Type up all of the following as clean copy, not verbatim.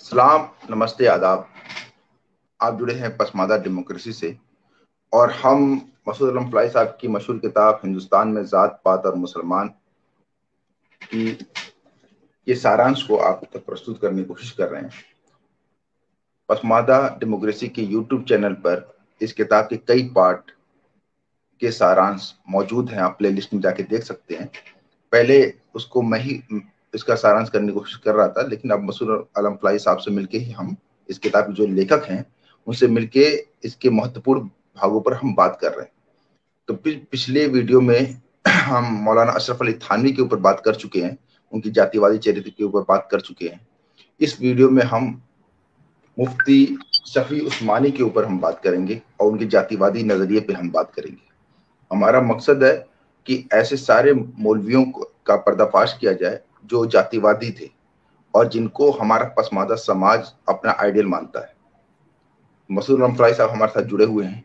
सलाम, नमस्ते, आदाब। आप जुड़े हैं पसमादा डेमोक्रेसी से और हम मसूद अलम फलाई साहब की मशहूर किताब हिंदुस्तान में ज़ात पात और मुसलमान की ये सारांश को आप तक प्रस्तुत करने की कोशिश कर रहे हैं। पसमादा डेमोक्रेसी के यूट्यूब चैनल पर इस किताब के कई पार्ट के सारांश मौजूद हैं, आप प्ले लिस्ट में जाके देख सकते हैं। पहले उसको मैं ही इसका सारांश करने की कोशिश कर रहा था, लेकिन अब मसूद अलम फलाई साहब से मिलके ही हम इस किताब के जो लेखक हैं उनसे मिलके इसके महत्वपूर्ण भागों पर हम बात कर रहे हैं। तो पिछले वीडियो में हम मौलाना अशरफ अली थानवी के ऊपर बात कर चुके हैं, उनकी जातिवादी चरित्र के ऊपर बात कर चुके हैं। इस वीडियो में हम मुफ्ती शफी उस्मानी के ऊपर हम बात करेंगे और उनके जातिवादी नजरिए पर हम बात करेंगे। हमारा मकसद है कि ऐसे सारे मौलवियों का पर्दाफाश किया जाए जो जातिवादी थे और जिनको हमारा पसमादा समाज अपना आइडियल मानता है। मसूद अलम फलाई साहब हमारे साथ जुड़े हुए हैं।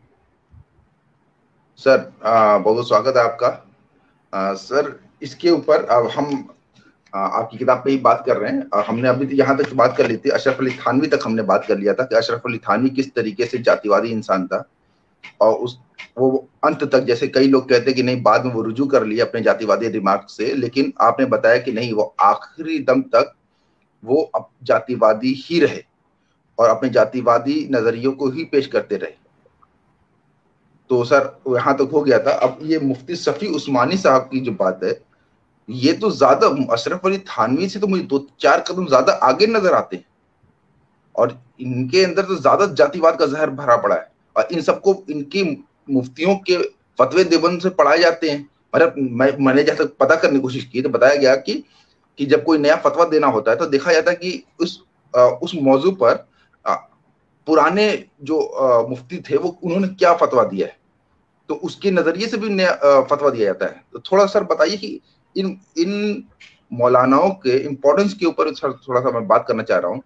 सर, बहुत स्वागत है आपका। सर, इसके ऊपर अब हम आपकी किताब पे ही बात कर रहे हैं और हमने अभी यहाँ तक बात कर ली थी, अशरफ अली थानवी तक हमने बात कर लिया था कि अशरफ अली थानवी किस तरीके से जातिवादी इंसान था और वो अंत तक, जैसे कई लोग कहते हैं कि नहीं बाद में वो रुजू कर लिया अपने जातिवादी रिमार्क से, लेकिन आपने बताया कि नहीं, वो आखिरी दम तक वो अब जातिवादी ही रहे और अपने जातिवादी नजरियों को ही पेश करते रहे। तो सर, यहाँ तक हो गया था। अब ये मुफ्ती शफी उस्मानी साहब की जो बात है, ये तो ज्यादा अशरफ अली थानवी से तो मुझे 2-4 कदम ज्यादा आगे नजर आते हैं और इनके अंदर तो ज्यादा जातिवाद का जहर भरा पड़ा है और इन सबको इनकी मुफ्तियों के फतवे देवबंद से पढ़ाए जाते हैं। मतलब मैंने जब तक पता करने की कोशिश की तो बताया गया कि जब कोई नया फतवा देना होता है तो देखा जाता है कि उस मौजू पर पुराने जो मुफ्ती थे वो उन्होंने क्या फतवा दिया है, तो उसके नजरिए से भी नया फतवा दिया जाता है। तो थोड़ा सर बताइए कि इन मौलानाओं के इम्पोर्टेंस के ऊपर थोड़ा सा मैं बात करना चाह रहा हूँ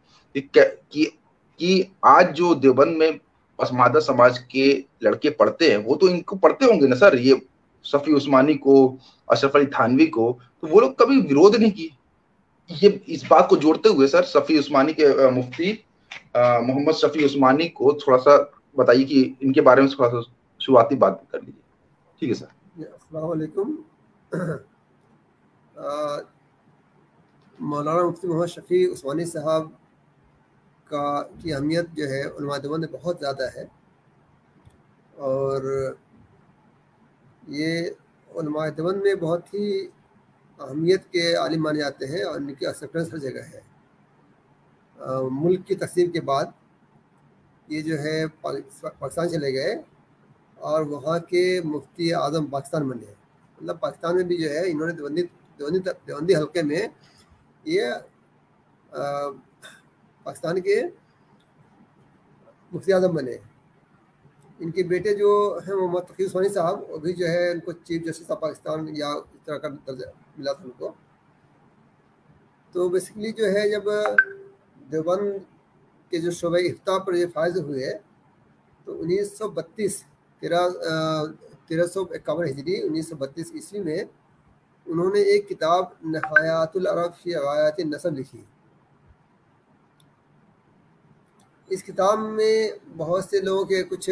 कि आज जो देवबंद में पसमादा समाज के लड़के पढ़ते हैं वो तो इनको पढ़ते होंगे ना सर, ये शफी उस्मानी को, अशरफ अली थानवी को, तो वो लोग कभी विरोध नहीं किए। ये इस बात को जोड़ते हुए सर, शफी उस्मानी के मुफ्ती मोहम्मद शफी उस्मानी को थोड़ा सा बताइए कि इनके बारे में थोड़ा सा शुरुआती बात कर लीजिए। ठीक है सर। अस्सलाम वालेकुम। मौलाना मुफ्ती मोहम्मद शफी उस्मानी साहब की अहमियत जो है उलमा देवबंद में बहुत ज़्यादा है और ये उलमा देवबंद में बहुत ही अहमियत के आलिम माने जाते हैं और इनकी एक्सेप्टेंस हर जगह है। मुल्क की तकसीम के बाद ये जो है पाकिस्तान चले गए और वहाँ के मुफ्ती आज़म पाकिस्तान बने। मतलब पाकिस्तान में भी जो है इन्होंने देवबंदी हल्के में ये पाकिस्तान के मुफ्ती आज़म बने। इनके बेटे जो हैं मोहम्मद तकी उस्मानी साहब, वो भी जो है उनको चीफ जस्टिस ऑफ पाकिस्तान या इस तरह का दर्जा मिला था उनको। तो बेसिकली जो है जब देवबंद के जो शोबे इफ्ता पर ये फायज हुए तो 1932 1351 हिजरी 1932 ईस्वी में उन्होंने एक किताब नहायातुल अरब फी गहायात नसब लिखी। इस किताब में बहुत से लोगों के कुछ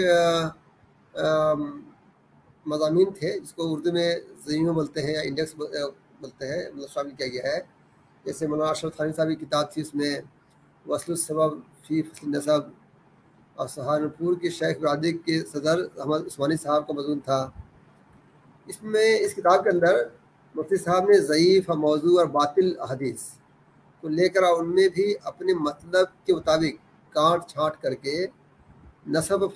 मज़ामीन थे जिसको उर्दू में ज़मीन बोलते हैं या इंडेक्स बोलते हैं, मतलब शामिल किया गया है। जैसे मौलाना अशरफ थानवी साहब की किताब थी, उसमें वस्लुस सबब फी फसल नसब, और सहारनपुर के शेख बरादरी के सदर अहमद उस्मानी साहब का मज़मून था। इसमें इस किताब के अंदर मुफ्ती साहब ने ज़ईफ़ मौजू और बातिल अहदीस को लेकर उनमें भी अपने मतलब के मुताबिक काट छाँट करके नसब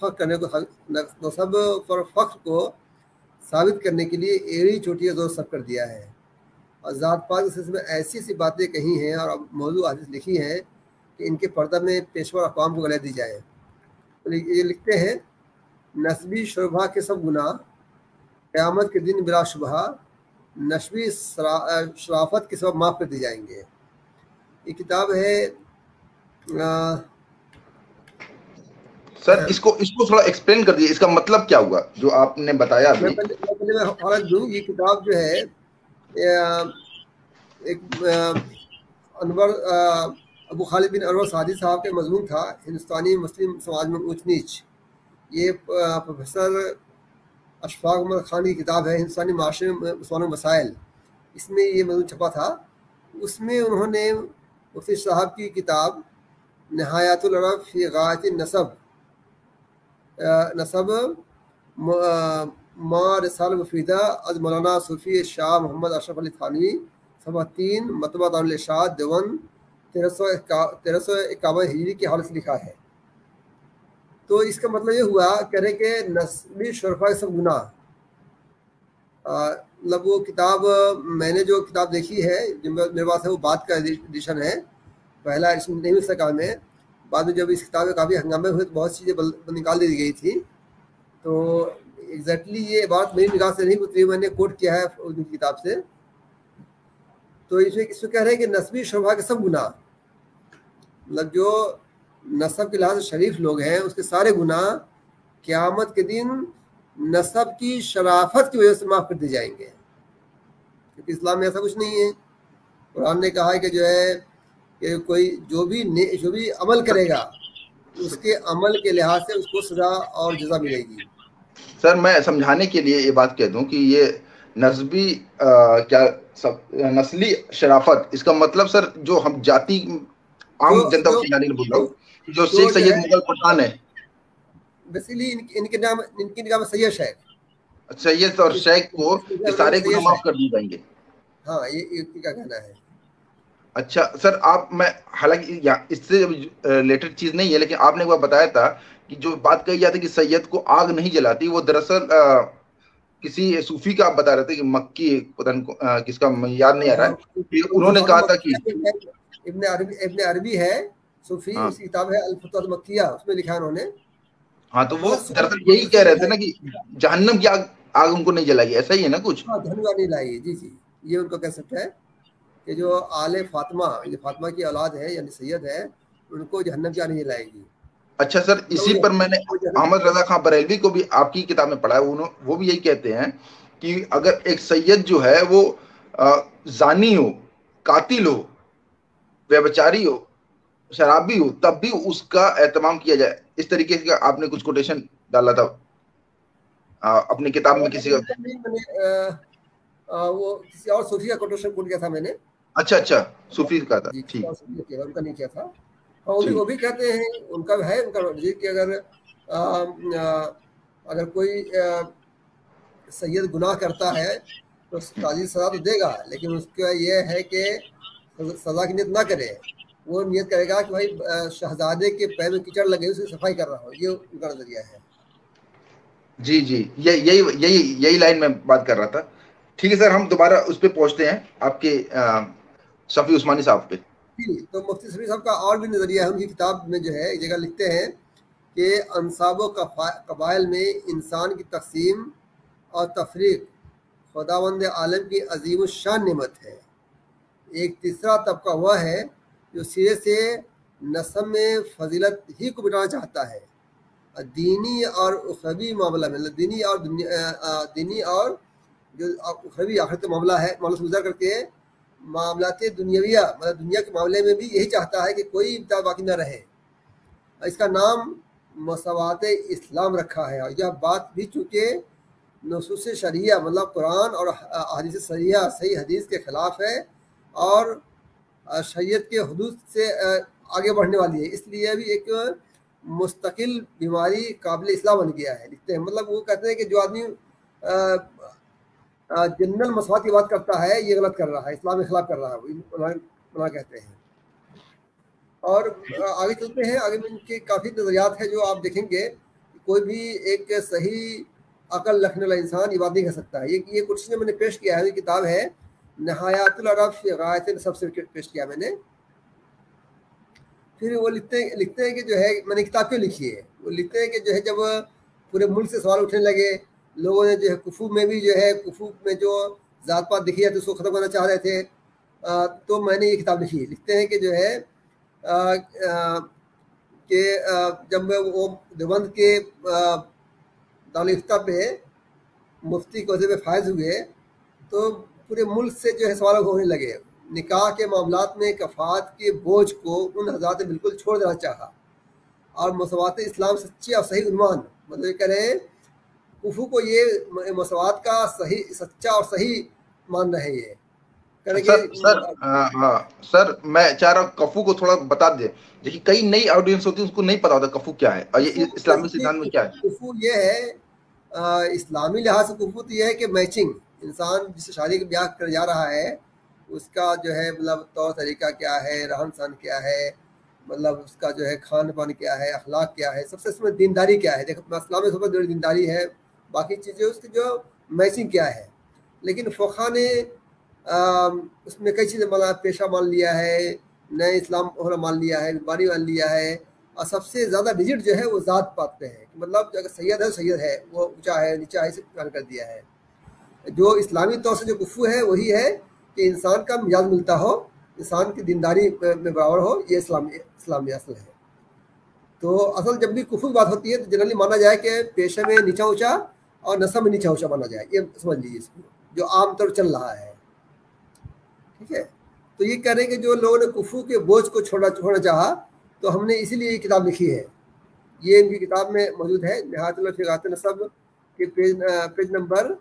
पर फ़ख्र को साबित करने के लिए एड़ी चोटियाँ जोर सब कर दिया है और ज़ात पात के सिलसिले में ऐसी ऐसी बातें कही हैं और मौजू हदीस लिखी हैं कि इनके पर्दा में पेशवा अक़वाम को गले दी जाए। तो ये लिखते हैं, नस्बी शुबहा के सब गुनाह क़यामत के दिन बिला शुबहा नस्बी शराफत के सब माफ़ कर दी जाएंगे। ये किताब है। सर, इसको थोड़ा एक्सप्लेन कर दीजिए, इसका मतलब क्या हुआ जो आपने बताया अभी? मैं हालत दूँ, ये किताब जो है एक अनवर ابو خالد بن انور سعدی صاحب کا مضمون تھا ہندوستانی مسلم سماج میں اونچ نیچ. یہ پروفیسر اشفاق احمد خان کی کتاب ہے ہندوستانی معاشرے میں مسلمانوں کے مسائل. اس میں یہ مضمون چھپا تھا. اس میں انہوں نے مفتی صاحب کی کتاب نہایت العرب فی غایت النسب نسب ما رسالہ مفیدہ از مولانا صوفی شاہ محمد اشرف علی تھانوی صفحہ 3 مطبع دار الارشاد دیوبند 1351 ہجری کے حوالے سے لکھا ہے. تو اس کا مطلب یہ ہوا کہہ رہے کہ نسبی شرفا سب گناہ. مطلب وہ کتاب میں نے جو کتاب دیکھی ہے جو میرے پاس ہے وہ بعد کا ایڈیشن ہے, پہلا ایڈیشن نہیں مل سکا میں. بعد میں جب اس کتاب میں کافی ہنگامے ہوئے تو بہت چیزیں نکال دی گئی تھی. تو ایگزیکٹلی یہ بات میری نگاہ سے نہیں گزری, میں نے کوٹ کیا ہے اردو کی کتاب سے. تو اس میں کہہ رہے ہیں کہ نسبی شرفا کے سب گناہ, مطلب جو نسب کے لحاظ سے شریف لوگ ہیں اس کے سارے گناہ قیامت کے دن نسب کی شرافت کی وجہ سے معاف کر دی جائیں گے, کیونکہ اسلام میں ایسا کچھ نہیں ہے. قرآن نے کہا ہے کہ جو ہے کہ کوئی جو بھی عمل کرے گا اس کے عمل کے لحاظ سے اس کو سزا اور جزا ملے گی. سر میں سمجھانے کے لیے یہ بات کہہ دوں کہ یہ نسبی نسلی شرافت, اس کا مطلب سر جو ہم جاتی عام جنتا کو کھلانے بول رہا ہوں, جو شیخ سید مغل پٹھان ہے بیسیکلی ان کے نگاہ میں سید شیخ سید اور شیخ کو یہ سارے گناہ معاف کر دیے جائیں گے. ہاں یہ کیا کہنا ہے. اچھا سر, آپ میں حالانکہ اس سے ریلیٹڈ چیز نہیں ہے لیکن آپ نے وہ بتایا تھا کہ جو بات کہی جاتی ہے کہ سید کو آگ نہیں جلاتی, وہ دراصل کسی صوفی کا آپ بتا رہے تھے کہ مکی پتہ نہیں کس کا یاد نہیں آ رہا ہے, انہوں نے کہا تھا کہ ابن عربی ہے صوفی, اس کی کتاب ہے الفتوح المکیہ, اس میں لکھا انہوں نے. ہاں تو وہ دراصل یہی کہہ رہے تھے نا کہ جہنم کی آگ ان کو نہیں جلائے گی, ایسا ہی ہے نا کچھ. ہاں جہنم نہیں لائے گی. جی یہ ان کا کنسپٹ ہے کہ جو آل فاطمہ, جو فاطمہ کی اولاد ہے یعنی سید ہے, ان کو جہنم کی آگ نہیں جلائے گی. اچھا سر, اسی پر میں نے احمد رضا خان بریلوی کو بھی آپ کی کتاب میں پڑھا ہے, وہ بھی یہی کہتے ہیں کہ اگر ایک سید جو ہے وہ زانی ہو, قاتل ہو, ویبچاری ہو, شرابی ہو, تب بھی اس کا اہتمام کیا جائے. اس طریقے سے آپ نے کچھ کوٹیشن ڈالا تھا اپنی کتاب میں کسی کا, وہ کسی اور صوفی کا کوٹیشن کوٹ کیا تھا میں نے. اچھا صوفی کا تھا, ٹھیک, ان کا نہیں کیا تھا. وہ بھی کہتے ہیں, ان کا ہے ان کا کہ اگر کوئی سید گناہ کرتا ہے تو تعزیر سزا تو دے گا, لیکن اس کا یہ ہے کہ سزا کی نیت نہ کرے. وہ نیت کرے گا کہ بھائی شہزادے کے پیر میں کیچڑ لگے اس کی صفائی کر رہا ہو, یہ ان کا نظریہ ہے. جی یہی لائن میں بات کر رہا تھا. ٹھیک ہے سر, ہم دوبارہ اس پہ پہنچتے ہیں آپ کے شفیع عثمانی صاحب پہ. تو مفتی شفیع صاحب کا اور بھی نظریہ ہے. ان کی کتاب میں جو ہے ایک جگہ لکھتے ہیں کہ انصاب و قبائل میں انسان کی تقسیم اور تفریق خداوند عالم کی عظیم الشان نعمت ہے. ایک تیسرا طبقہ وہ ہے جو سرے سے نسب میں فضیلت ہی کو بٹانا چاہتا ہے. دینی اور اخروی معاملہ میں, دینی اور جو اخروی آخرت کا معاملہ ہے, معاملہ سے گزر کر کے معاملات دنیاویہ, مطلب دنیا کے معاملے میں بھی یہی چاہتا ہے کہ کوئی ابتدا باقی نہ رہے. اس کا نام مساوات اسلام رکھا ہے. اور یہ بات بھی چونکہ نصوص شریعہ مطلب قرآن اور حدیث صحیحہ صحیح حدیث کے خلاف ہے اور شریعت کے حدود سے آگے بڑھنے والی ہے, اس لیے بھی ایک مستقل بیماری قابل اصلاح بن گیا ہے. لکھتے ہیں مطلب وہ کہتے ہیں کہ جو آدمی جنرل مساوات کی بات کرتا ہے یہ غلط کر رہا ہے, اسلام کے خلاف کر رہا ہے, وہ کہتے ہیں. اور آگے چلتے ہیں, آگے میں ان کے کافی نظریات ہیں جو آپ دیکھیں گے. کوئی بھی ایک صحیح عقل رکھنے والا انسان یہ بات نہیں کر سکتا ہے. یہ کچھ میں نے پیش کیا ہے, یہ کتاب ہے نہایت العرب فی غایت النسب سے پیش کیا میں نے. پھر وہ لکھتے ہیں کہ جو ہے میں نے کتاب کیوں لکھی ہے, وہ لکھتے ہیں کہ جو ہے جب پورے ملک سے سوال اٹھنے لگے, لوگوں نے جو ہے کفو میں بھی جو ہے کفو میں جو ذات پات دکھی ہے تو اس کو ختم کرنا چاہ رہے تھے, تو میں نے یہ کتاب لکھی. لکھتے ہیں کہ جو ہے کہ جب وہ دیوبند کے دارالفتہ پہ مفتی کو پہ فائز ہوئے تو پورے ملک سے جو ہے سوال ہونے لگے. نکاح کے معاملات میں کفات کے بوجھ کو ان حضرات نے بالکل چھوڑ دینا چاہا، اور مساوات اسلام سچی اور صحیح عنوان، مطلب یہ کہہ رہے ہیں کفو کو یہ مساوات کا صحیح سچا اور صحیح ماننا ہے. یہ سر میں چاہ رہا ہوں کفو کو تھوڑا بتا دیں. دیکھیے کئی نئی آڈینس ہوتی ہے اس کو نہیں پتا ہوتا کفو کیا ہے اور یہ اسلامی سدھانت میں کیا ہے. کفو یہ ہے اسلامی لحاظ سے کفو تو یہ ہے کہ میچنگ، انسان جس سے شادی کا بیاہ کر جا رہا ہے اس کا جو ہے مطلب طور طریقہ کیا ہے، رہن سہن کیا ہے، مطلب اس کا جو ہے کھان پان کیا ہے، اخلاق کیا ہے، سب سے اس میں دینداری کیا ہے. دیکھو اسلام میں سب سے بڑی دینداری ہے، باقی چیزیں اس کی جو میچنگ کیا ہے. لیکن فقہ نے اس میں کئی چیزیں پیشہ مان لیا ہے، نئے اسلام ہونا مان لیا ہے، باری مان لیا ہے، اور سب سے زیادہ ڈیجٹ جو ہے وہ ذات پات پہ ہے. مطلب اگر سید ہے سید ہے، وہ اونچا ہے نیچا ہے، اسے بیان کر دیا ہے. جو اسلامی طور سے جو کفو ہے وہی ہے کہ انسان کا مزاج ملتا ہو، انسان کی دینداری میں برابر ہو. یہ اسلامی اصل ہے. تو اصل جب بھی کفو کی بات ہوتی ہے تو جنرلی مانا جائے کہ پیشے میں نیچا اونچا اور نسب میں نیچا اونچا مانا جائے. یہ سمجھ لیجیے اس کو جو عام طور چل رہا ہے. ٹھیک ہے. تو یہ کہہ رہے ہیں کہ جو لوگوں نے کفو کے بوجھ کو چھوڑنا چاہا تو ہم نے اسی لیے یہ کتاب لکھی ہے. یہ ان کی کتاب میں موجود ہے، نہایت الفقہات نسب کے پیج نمبر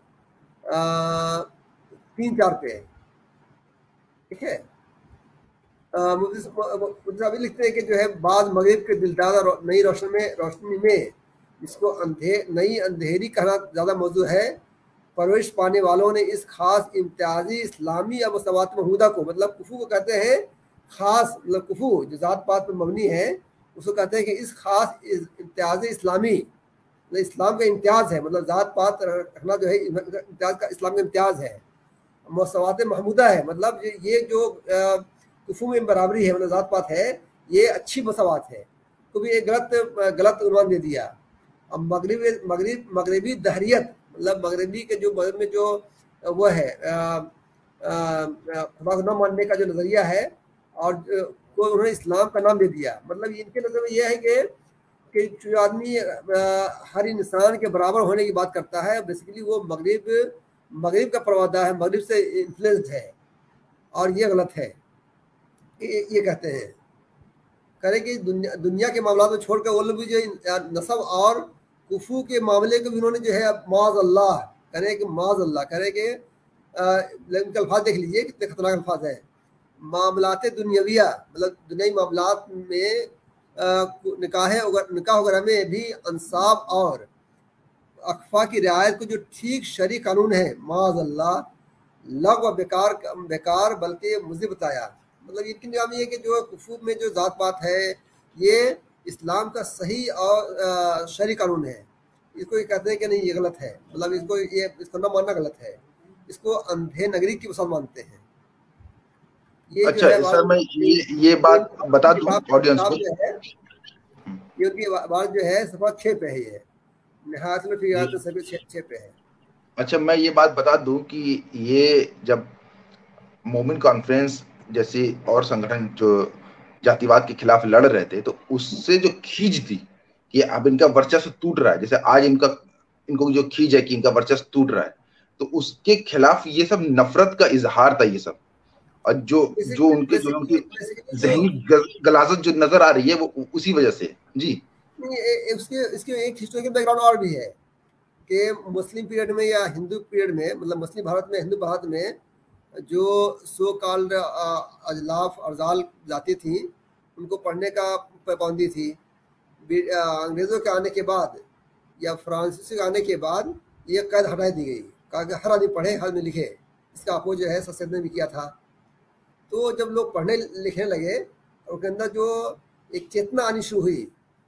3-4 پہ ہے. ٹھیک ہے. مفتی صاحب لکھتے ہیں کہ جو ہے بعض مغرب کے دلدار نئی روشنی میں جس کو نئی اندھیری کہنا زیادہ موضوع ہے، پرورش پانے والوں نے اس خاص امتیازی اسلامی یا مساوات محمودہ کو، مطلب کفو کو کہتے ہیں خاص، مطلب کفو جو ذات پات پر مبنی ہے اس کو کہتے ہیں کہ اس خاص امتیازی اسلامی، مطلب اسلام کا امتیاز ہے، مطلب ذات پات رکھنا جو ہے امتیاز کا اسلام کا امتیاز ہے. مساوات محمودہ ہے، مطلب یہ جو کفو میں برابری ہے، مطلب ذات پات ہے، یہ اچھی مساوات ہے. تو بھی ایک غلط عنوان دے دیا. اب مغربی دہریت، مطلب مغربی کے جو مغرب میں جو وہ ہے خدا کو نہ ماننے کا جو نظریہ ہے، اور انہوں نے اسلام کا نام دے دیا. مطلب ان کے نظر میں یہ ہے کہ جو آدمی ہر انسان کے برابر ہونے کی بات کرتا ہے بیسیکلی وہ مغرب کا پروادہ ہے، مغرب سے انفلوئنسڈ ہے، اور یہ غلط ہے. یہ کہتے ہیں کرے کہ دنیا کے معاملات میں چھوڑ کر وہ لوگ بھی جو نسب اور کفو کے معاملے کو بھی انہوں نے جو ہے معاذ اللہ کرے کہ معاذ اللہ کرے کہ ان کے الفاظ دیکھ لیجیے کتنے خطرناک الفاظ ہیں. معاملات دنیاویہ، مطلب دنیائی معاملات میں نکاح وغیرہ میں بھی انصاب اور اخفا کی رعایت کو جو ٹھیک شرعی قانون ہے، معاذ اللہ لغو و بیکار بلکہ مضر بتایا. مطلب یہ نظام یہ کہ جو کفو میں جو ذات پات ہے یہ اسلام کا صحیح اور شرعی قانون ہے. اس کو یہ کہتے ہیں کہ نہیں یہ غلط ہے، مطلب اس کو نہ ماننا غلط ہے. اس کو اندھے نگری کی مثال مانتے ہیں. اچھا سر میں یہ بات بتا دوں آڈینس کو، یہ ان کی بات جو ہے صفحہ 6 پہ ہے، یہ نہایت الفقہات سبھی 6 پہ ہے. اچھا میں یہ بات بتا دوں کہ یہ جب مومن کانفرنس جیسی اور سنگٹھن جو جاتیواد کے خلاف لڑ رہے تھے تو اس سے جو کھینچ تھی کہ اب ان کا ورچسو ٹوٹ رہا ہے، جیسے آج ان کو جو کھینچ ہے کہ ان کا ورچسو ٹوٹ رہا ہے، تو اس کے خلاف یہ سب نفرت کا اظہار تھا. یہ سب اور جو ان کے جو ان کی ذہنی غلاظت جو نظر آ رہی ہے وہ اسی وجہ سے. جی اس کے ایک ہسٹوریکل بیک گراؤنڈ اور بھی ہے کہ مسلم پیریڈ میں یا ہندو پیریڈ میں، مطلب مسلم بھارت میں، ہندو بھارت میں جو سو کالڈ اجلاف ارزال جاتی تھیں ان کو پڑھنے کا پابندی تھی. انگریزوں کے آنے کے بعد یا فرانسیسی کے آنے کے بعد یہ قید ہٹا دی گئی، کہا کہ ہر آدمی پڑھے ہر آدمی لکھے. اس کا اپوز جو ہے سید نے بھی کیا تھا. تو جب لوگ پڑھنے لکھنے لگے اور ان کے اندر جو ایک چیتنا آنی شروع ہوئی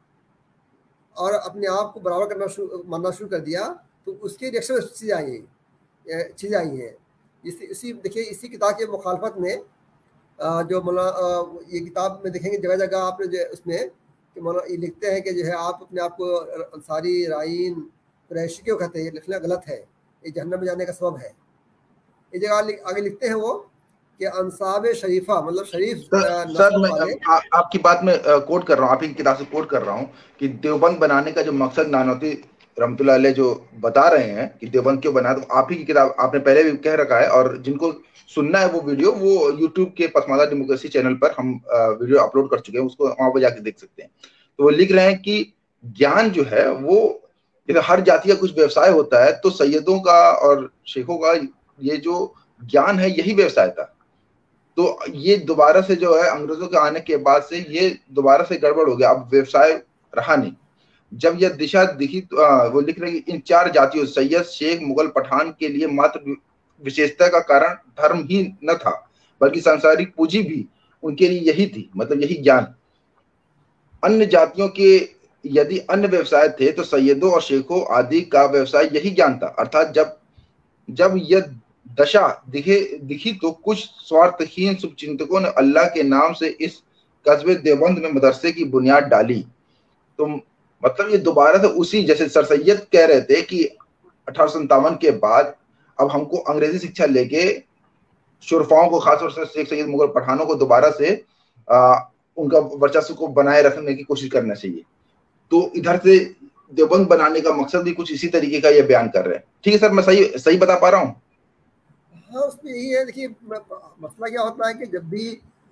اور اپنے آپ کو برابر ماننا شروع کر دیا، تو اس کے ریئیکشن میں چیزیں آئی ہیں. دیکھیے اسی کتاب کے مخالفت میں جو یہ کتاب میں دیکھیں گے جگہ جگہ آپ نے اس میں کہ یہ لکھتے ہیں کہ جو ہے آپ اپنے آپ کو انصاری رائین قریشی کیوں کہتے ہیں، یہ لکھنا غلط ہے، یہ جہنم میں جانے کا سبب ہے. یہ جگہ آگے لکھتے ہیں وہ کہ انصاب شریفہ، مطلب شریف. سر میں آپ کی بات میں کوٹ کر رہا ہوں، آپ کی کتاب سے کوٹ کر رہا ہوں کہ دیوبند بنانے کا جو مقصد نانوتی रहमतुल्लाह अलैह जो बता रहे हैं कि देवबंद क्यों बना, तो आप ही की किताब आपने पहले भी कह रखा है, और जिनको सुनना है वो वीडियो, वो यूट्यूब के पसमानदा डेमोक्रेसी चैनल पर हम वीडियो अपलोड कर चुके हैं, उसको वहां पर जाके देख सकते हैं। तो वो लिख रहे हैं कि ज्ञान जो है वो, हर जाति का कुछ व्यवसाय होता है, तो सैयदों का और शेखों का ये जो ज्ञान है यही व्यवसाय था। तो ये दोबारा से जो है अंग्रेजों के आने के बाद से ये दोबारा से गड़बड़ हो गया, अब व्यवसाय रहा नहीं। जब यह दिशा दिखी वो लिख रहे हैं इन 4 जातियों सैयद, शेख, मुगल, पठान के लिए मात्र विशेषता का कारण धर्म ही न था, बल्कि सांसारिक पूंजी भी उनके लिए यही थी, मतलब यही ज्ञान। अन्य जातियों के यदि अन्य व्यवसाय थे तो सैयदों और शेखों आदि का व्यवसाय यही ज्ञान था। अर्थात जब जब यह दशा दिखी तो कुछ स्वार्थहीन शुभचिंतकों ने अल्लाह के नाम से इस कस्बे देवबंद में मदरसे की बुनियाद डाली। तो मतलब ये दोबारा से उसी, जैसे सर सैयद कह रहे थे कि 1857 के बाद अब हमको अंग्रेजी शिक्षा लेके शुरफाओं को, खासतौर से शेख सैयद, मुगल, पठानों को दोबारा से उनका वर्चस्व को बनाए रखने की कोशिश करना चाहिए। तो इधर से देवबंद बनाने का मकसद भी कुछ इसी तरीके का ये बयान कर रहे हैं। ठीक है सर, मैं सही बता पा रहा हूँ? हाँ, उसमें यही है। देखिए, मसला क्या होता है कि जब भी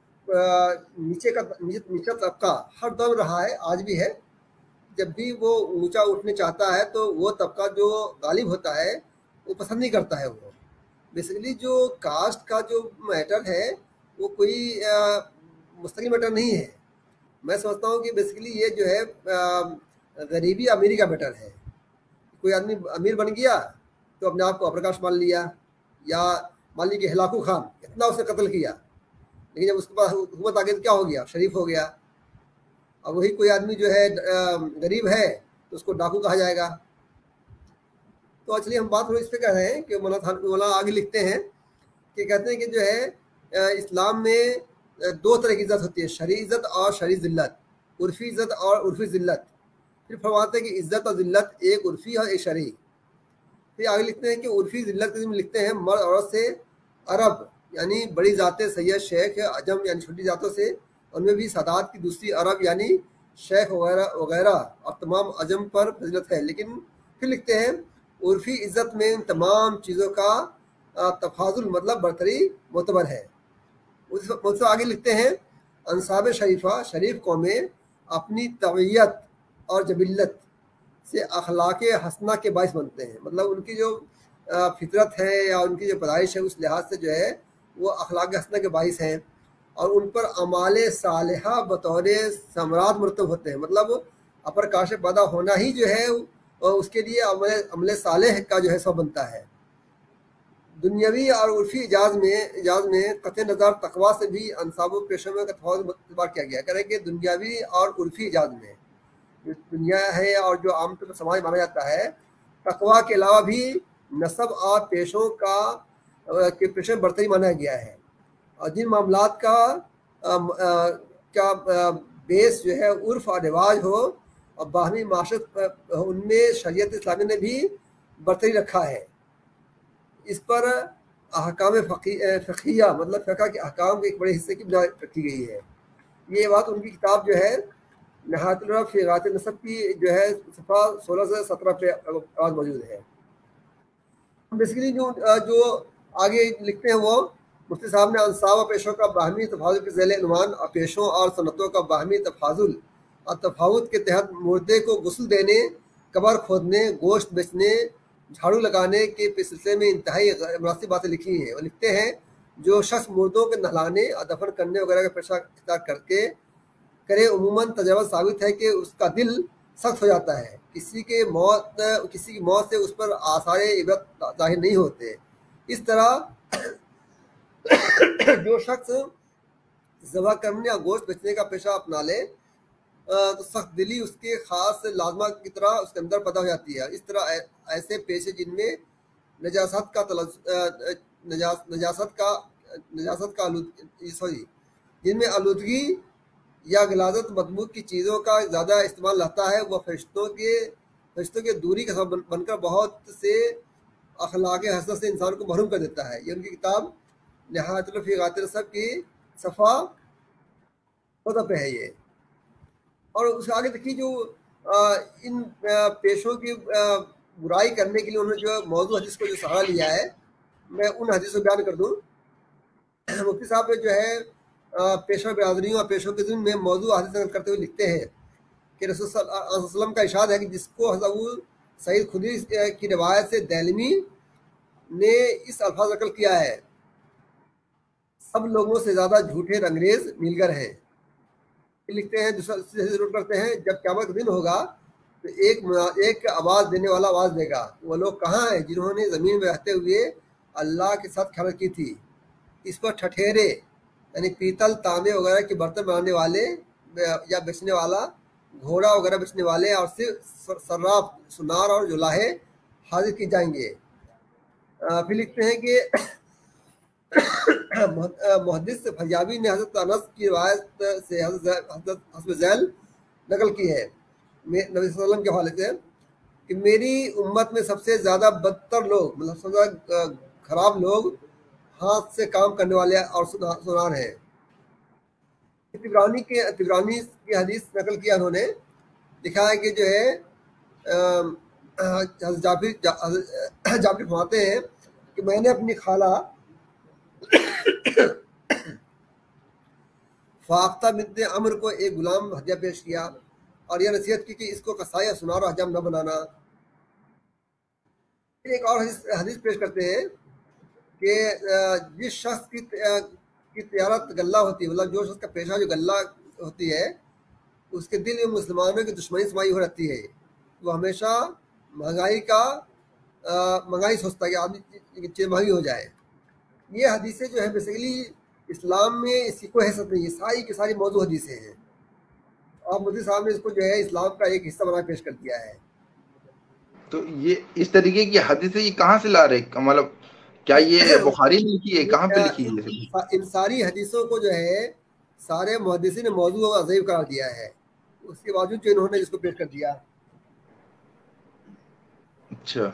नीचे तबका हर दम रहा है, आज भी है, जब भी वो ऊंचा उठने चाहता है तो वो तबका जो गालिब होता है वो पसंद नहीं करता है। वो बेसिकली जो कास्ट का जो मैटर है वो कोई मुस्तकिल मैटर नहीं है। मैं समझता हूँ कि बेसिकली ये जो है गरीबी अमीरी का मैटर है। कोई आदमी अमीर बन गया तो अपने आप को अप्रकाश मान लिया, या मान लीजिए हिलाकू खान, इतना उसने कत्ल किया, लेकिन जब उसके पास हुकूमत आ गई तो क्या हो गया, शरीफ हो गया। अब वही कोई आदमी जो है गरीब है तो उसको डाकू कहा जाएगा। तो चलिए हम बात थोड़ी इस पर कर रहे हैं कि मौलाना आगे लिखते हैं कि कहते हैं कि जो है इस्लाम में 2 तरह की इज़्ज़त होती है, शरई इज़्ज़त और शरई ज़िल्लत, उर्फ़ी इज़्ज़त और उर्फ़ी ज़िल्लत। फिर फरमाते हैं कि इज़्ज़त और ज़िल्लत एक उर्फ़ी और एक शरई। फिर आगे लिखते हैं कि उर्फ़ी ज़िल्लत में लिखते हैं मर्द औरत से अरब यानी बड़ी ज़ातें सैयद, शेख, अजम यानी छोटी ज़ातों से, उनमें भी सादात की दूसरी अरब यानी शेख वगैरह वगैरह और तमाम अजम पर फजीलत है। लेकिन फिर लिखते हैं उर्फ़ी इज़्ज़त में इन तमाम चीज़ों का तफाजुल मतलब बरतरी मोतबर है। उससे आगे लिखते हैं अंसाब शरीफा, शरीफ कौमें अपनी तबीयत और जबिल्लत से अखलाक हसना के बाइस बनते हैं। मतलब उनकी जो फितरत है या उनकी जो पैदाइश है उस लिहाज से जो है वो अखलाक हसना के बाइस हैं, और उन पर अमाल सालिहा बतौर समरात मरतब होते हैं। मतलब अपर काश पैदा होना ही जो है उसके लिए अमल सालेह का जो है सब बनता है। दुनियावी और उर्फी इजाज़ में कतई नज़र तकवा से भी अंसाब पेशों में तफावत किया गया। कह रहे हैं कि दुनियावी और उर्फी इजाज़ में जो दुनिया है और जो आमतौर पर समाज माना जाता है, तकवा के अलावा भी नस्ब और पेशों के पेशों में बरतरी माना गया है। और जिन मामलात का बेस जो है उर्फ और रिवाज हो और बाहमी माशरत, उनमें शरीयत इस्लामी ने भी बरतरी रखा है। इस पर अहकाम फ़क़िया मतलब फ़िक़्ह के अहकाम के एक बड़े हिस्से की बिना रखी गई है। ये बात उनकी किताब जो है नहायतुल रफ़ फ़ी गायत नसब की जो है सफ़ा 16 से 17 पे आज मौजूद है। बेसिकली जो आगे लिखते हैं वो मुफ्ती साहब ने अंसाब पेशों का बाहमी तफाजुल के ज़ैले उन्वान और पेशों और सनतों का बाहमी तफाजुल और तफावत के तहत मुर्दे को गुस्ल देने, कब्र खोदने, गोश्त बेचने, झाड़ू लगाने के सिलसिले में इंतहाई मुनासिब बातें लिखी हैं। और लिखते हैं जो शख्स मुर्दों के नहलाने और दफन करने वगैरह का पेशा इख्तियार करे उमूमन तजर्बा साबित है कि उसका दिल सख्त हो जाता है। किसी की मौत से उस पर आसार इबरत ज़ाहिर नहीं होते। इस तरह जो शख्स ज़बह करने और गोश्त बेचने का पेशा अपना ले तो सख्त दिली उसके खास लाजमा की तरह उसके अंदर पैदा हो जाती है। इस तरह ऐसे पेशे जिनमें जिनमें आलूदगी या गलाजत मदमू की चीज़ों का ज़्यादा इस्तेमाल रहता है, वह फरिश्तों के दूरी का सबब बनकर बहुत से अखलाक हसन से इंसान को महरूम कर देता है। ये उनकी किताब नहायतुल फ़ी गायत नसब की सफ़ा 14 पे है ये। और उसके आगे देखिए जो ان پیشوں کی برائی کرنے کے لیے انہوں نے جو موضوع حدیث کو جو سہارا لیا ہے، میں ان حدیث کو بیان کر دوں۔ مفتی صاحب جو ہے پیشہ برادریوں اور پیشوں کے ضمن میں موضوع حدیث نقل کرتے ہوئے لکھتے ہیں کہ رسول صلی اللہ علیہ وسلم کا ارشاد ہے کہ جس کو حضرت ابو سعید خدری کی روایت سے دہلمی نے اس الفاظ نقل کیا ہے، سب لوگوں سے زیادہ جھوٹے رنگریز نیلگر ہیں۔ لکھتے ہیں دوسرا ضرور کرتے ہیں جب قیامت کا دن ہوگا تو ایک آواز دینے والا آواز دے گا، وہ لوگ کہاں ہیں جنہوں نے زمین میں رہتے ہوئے اللہ کے ساتھ خیانت کی تھی؟ اس پر ٹھٹھیرے یعنی پیتل تانبے وغیرہ کے برتن بنانے والے یا بیچنے والا، گھوڑا وغیرہ بیچنے والے اور صرف صراف سنار اور جولاہے حاضر کی جائیں گے۔ پھر لکھتے ہیں کہ محدث فریابی نے حضرت انس کی روایت سے حضرت حسب ذیل نقل کی ہے نبی صلی اللہ علیہ وسلم کے حوالے سے کہ میری امت میں سب سے زیادہ بدتر لوگ، مطلب سب سے زیادہ خراب لوگ ہاتھ سے کام کرنے والے اور سنار ہیں۔ طبرانی کی حدیث نقل کیا انہوں نے، لکھا ہے کہ جو ہے جابر فرماتے ہیں کہ میں نے اپنی خالہ فاختہ بنت عمر کو ایک غلام ہدیہ پیش کیا اور یہ نصیحت کی کہ اس کو قصائی اور سنار و حجام نہ بنانا۔ پھر ایک اور حدیث پیش کرتے ہیں کہ جس شخص کی تجارت غلہ ہوتی ہے، مطلب جو شخص کا پیشہ جو غلہ ہوتی ہے، اس کے دل میں مسلمانوں کی دشمنی سمائی ہو رہتی ہے، وہ ہمیشہ مہنگائی سوچتا ہے کہ آدمی چیز مہنگی ہو جائے۔ یہ حدیثیں جو ہے بیسیکلی اسلام میں اس کی کوئی حیثیت نہیں ہے، ساری کی ساری موضوع حدیثیں ہیں، اور مفتی صاحب نے اس کو جو ہے اسلام کا ایک حصہ بنا پیش کر دیا ہے۔ تو یہ اس طریقے کی حدیثیں یہ کہاں سے لا رہے، مطلب کیا یہ بخاری میں لکھی ہے، کہاں پہ لکھی ہے؟ ان ساری حدیثوں کو جو ہے سارے محدثین نے موضوع عظیم قرار دیا ہے، اس کے باوجود جو انہوں نے اس کو پیش کر دیا۔ اچھا،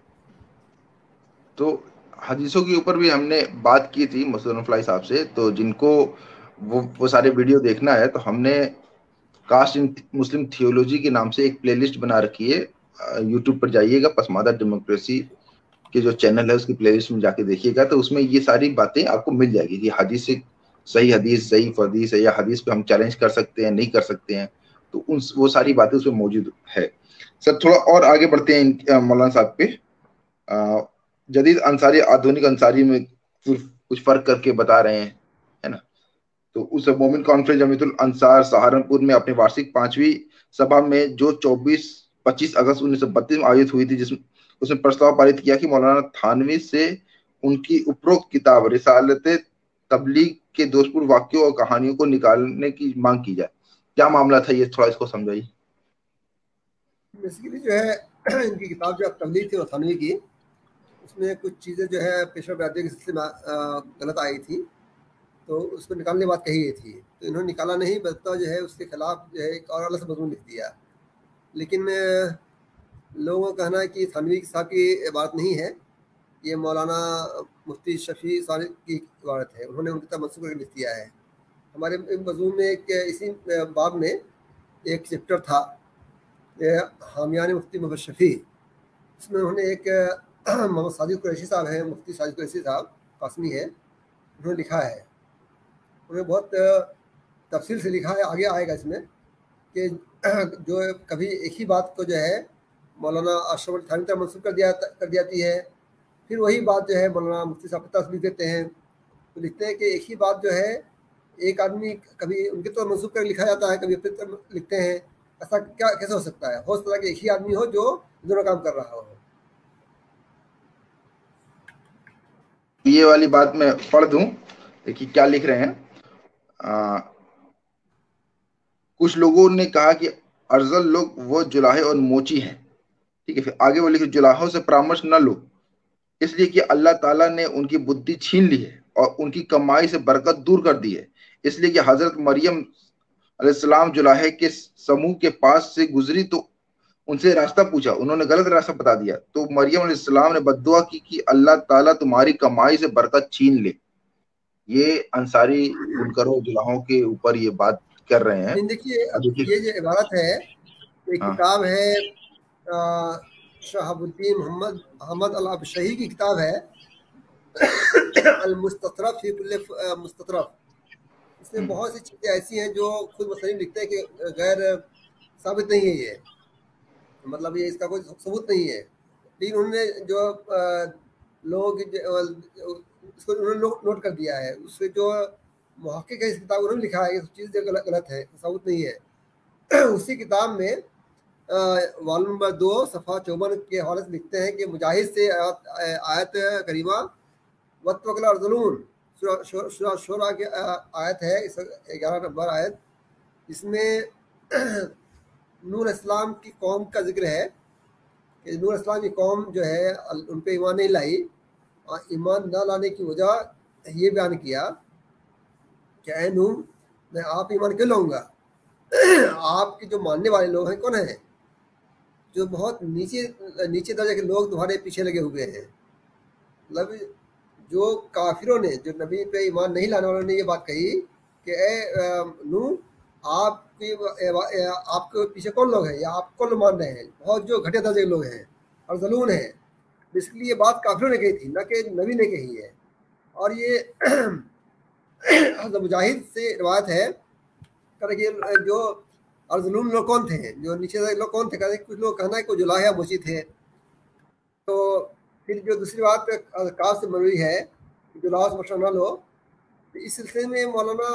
تو حدیثوں کے اوپر بھی ہم نے بات کی تھی مسعود فلائی صاحب سے، تو جن کو وہ سارے ویڈیو دیکھنا ہے تو ہم نے کاسٹ ان مسلم تھیولوجی کے نام سے ایک پلے لسٹ بنا رکھی ہے، یوٹیوب پر جائیے گا، پسماندہ ڈیموکریسی کے جو چینل ہے اس کی پلے لسٹ میں جا کے دیکھیے گا، تو اس میں یہ ساری باتیں آپ کو مل جائے گی کہ حدیث سے صحیح حدیث، ضعیف حدیث ہے، یا حدیث پہ ہم چیلنج کر سکتے ہیں نہیں کر سکتے ہیں، تو وہ ساری باتیں اس میں موجود ہے۔ سر تھوڑا اور آگے بڑھتے ہیں مولانا صاحب پہ، جدید انصاری آدھونک انصاری میں کچھ فرق کر کے بتا رہے ہیں، ہے نا؟ تو اس مومن کانفرنس جمیعت الانصار سہارنپور میں اپنے وارشک 5ویں سبھا میں جو 25 اگست 1932 میں آیت ہوئی تھی، جس میں اس نے پرستاو پارت کیا کہ مولانا تھانوی سے ان کی اپروکت کتاب رسالت تبلیغ کے دوستپور واقعوں اور کہانیوں کو نکالنے کی مانگ کی جائے۔ کیا معاملہ تھا یہ، تھوڑا اس کو سمجھائیے۔ بیسیکلی جو ہے ان کی کتاب جو تبلیغ تھی تھانوی کی، اس میں کچھ چیزیں جو ہے پیشہ برادری کے سلسلے میں غلط آئی تھی، تو اس کو نکالنے کی بات کہی گئی تھی، تو انہوں نے نکالا نہیں، بلکہ جو ہے اس کے خلاف جو ہے ایک اور الگ سے مضمون لکھ دیا۔ لیکن لوگوں کا کہنا ہے کہ تھانوی صاحب کی عبارت نہیں ہے، یہ مولانا مفتی شفیع صالح کی عبارت ہے، انہوں نے ان کی طرف منسوخ کر کے لکھ دیا ہے۔ ہمارے مضمون میں ایک اسی باب میں ایک چیپٹر تھا حامیان مفتی محمد شفیع، اس میں انہوں نے ایک محمد ساجد قریشی صاحب ہیں، مفتی ساجد قریشی صاحب قاسمی ہے، انہوں نے لکھا ہے، انہوں نے بہت تفصیل سے لکھا ہے، آگے آئے گا اس میں، کہ جو کبھی ایک ہی بات کو جو ہے مولانا اشرف علی تھانوی تک منسوخ کر جاتی ہے، پھر وہی بات جو ہے مولانا مفتی صاحب کو تصویر دیتے ہیں، تو لکھتے ہیں کہ ایک ہی بات جو ہے ایک آدمی کبھی ان کے طرف منسوخ کر لکھا جاتا ہے، کبھی اپنی طرف لکھتے ہیں، ایسا کیسے ہو سکتا ہے؟ ہو سکتا ہے کہ ایک ہی آدمی ہو جو دونوں کام کر رہا ہو۔ یہ والی بات میں پڑھ دوں، دیکھیے کیا لکھ رہے ہیں۔ کچھ لوگوں نے کہا کہ ارذل لوگ وہ جلاہے اور موچی ہیں، ٹھیک ہے، پھر آگے وہ لکھے جلاہوں سے پرامرش نہ لو، اس لیے کہ اللہ تعالیٰ نے ان کی بدھی چھین لی ہے اور ان کی کمائی سے برکت دور کر دی ہے، اس لیے کہ حضرت مریم علیہ السلام جلاہے کے سموہ کے پاس سے گزری تو ان سے راستہ پوچھا، انہوں نے غلط راستہ بتا دیا، تو مریم علیہ السلام نے بد دعا کی کہ اللہ تعالیٰ تمہاری کمائی سے برکت چھین لے۔ یہ انصاری بنکروں جلاہوں کے اوپر یہ بات کر رہے ہیں۔ دیکھیے یہ جو عبارت ہے ایک کتاب ہے شہاب الدین محمد احمد الابشہی کی کتاب ہے المستطرف فی کل مستطرف. اس میں بہت سی چیزیں ایسی ہیں جو خود مصنف لکھتے ہیں کہ غیر ثابت نہیں ہے، یہ مطلب یہ اس کا کوئی ثبوت نہیں ہے، لیکن انہوں نے جو لوگ اس کو انہوں نے نوٹ کر دیا ہے. اس سے جو محقق ہے اس کتاب انہوں نے لکھا ہے یہ چیز غلط ہے، ثبوت نہیں ہے. اسی کتاب میں والم نمبر 2 صفحہ 54 کے حوالے سے لکھتے ہیں کہ مجاہد سے آیت کریمہ وَاتَّوَكَّلْ عَلَى الظَّلُومِ شورا کی آیت ہے، 11 نمبر آیت. اس میں نوح علیہ السلام کی قوم کا ذکر ہے کہ نوح علیہ السلام کی قوم جو ہے ان پہ ایمان نہیں لائی. ایمان نہ لانے کی وجہ یہ بیان کیا کہ اے نوح میں آپ ایمان کیوں لاؤں گا، آپ کے جو ماننے والے لوگ ہیں کون ہیں، جو بہت نیچے درجے کے لوگ تمہارے پیچھے لگے ہوئے ہیں. مطلب جو کافروں نے، جو نبی پہ ایمان نہیں لانے والوں نے یہ بات کہی کہ اے نوح آپ کے پیچھے کون لوگ ہیں یا آپ کون لوگ مان رہے ہیں، بہت جو گھٹیا درجے کے لوگ ہیں اور ظلون ہیں. اس لیے یہ بات کافروں نے کہی تھی، نہ کہ نبی نے کہی ہے. اور یہ حضرت مجاہد سے روایت ہے کہ جو ظلون لوگ کون تھے، جو نیچے درجے لوگ کون تھے، کہتے کچھ لوگ کہنا ہے کوئی جلاحیہ موچی تھے. تو پھر جو دوسری بات کاف سے مروی ہے کہ جلاح سے مشورہ نہ لو. اس سلسلے میں مولانا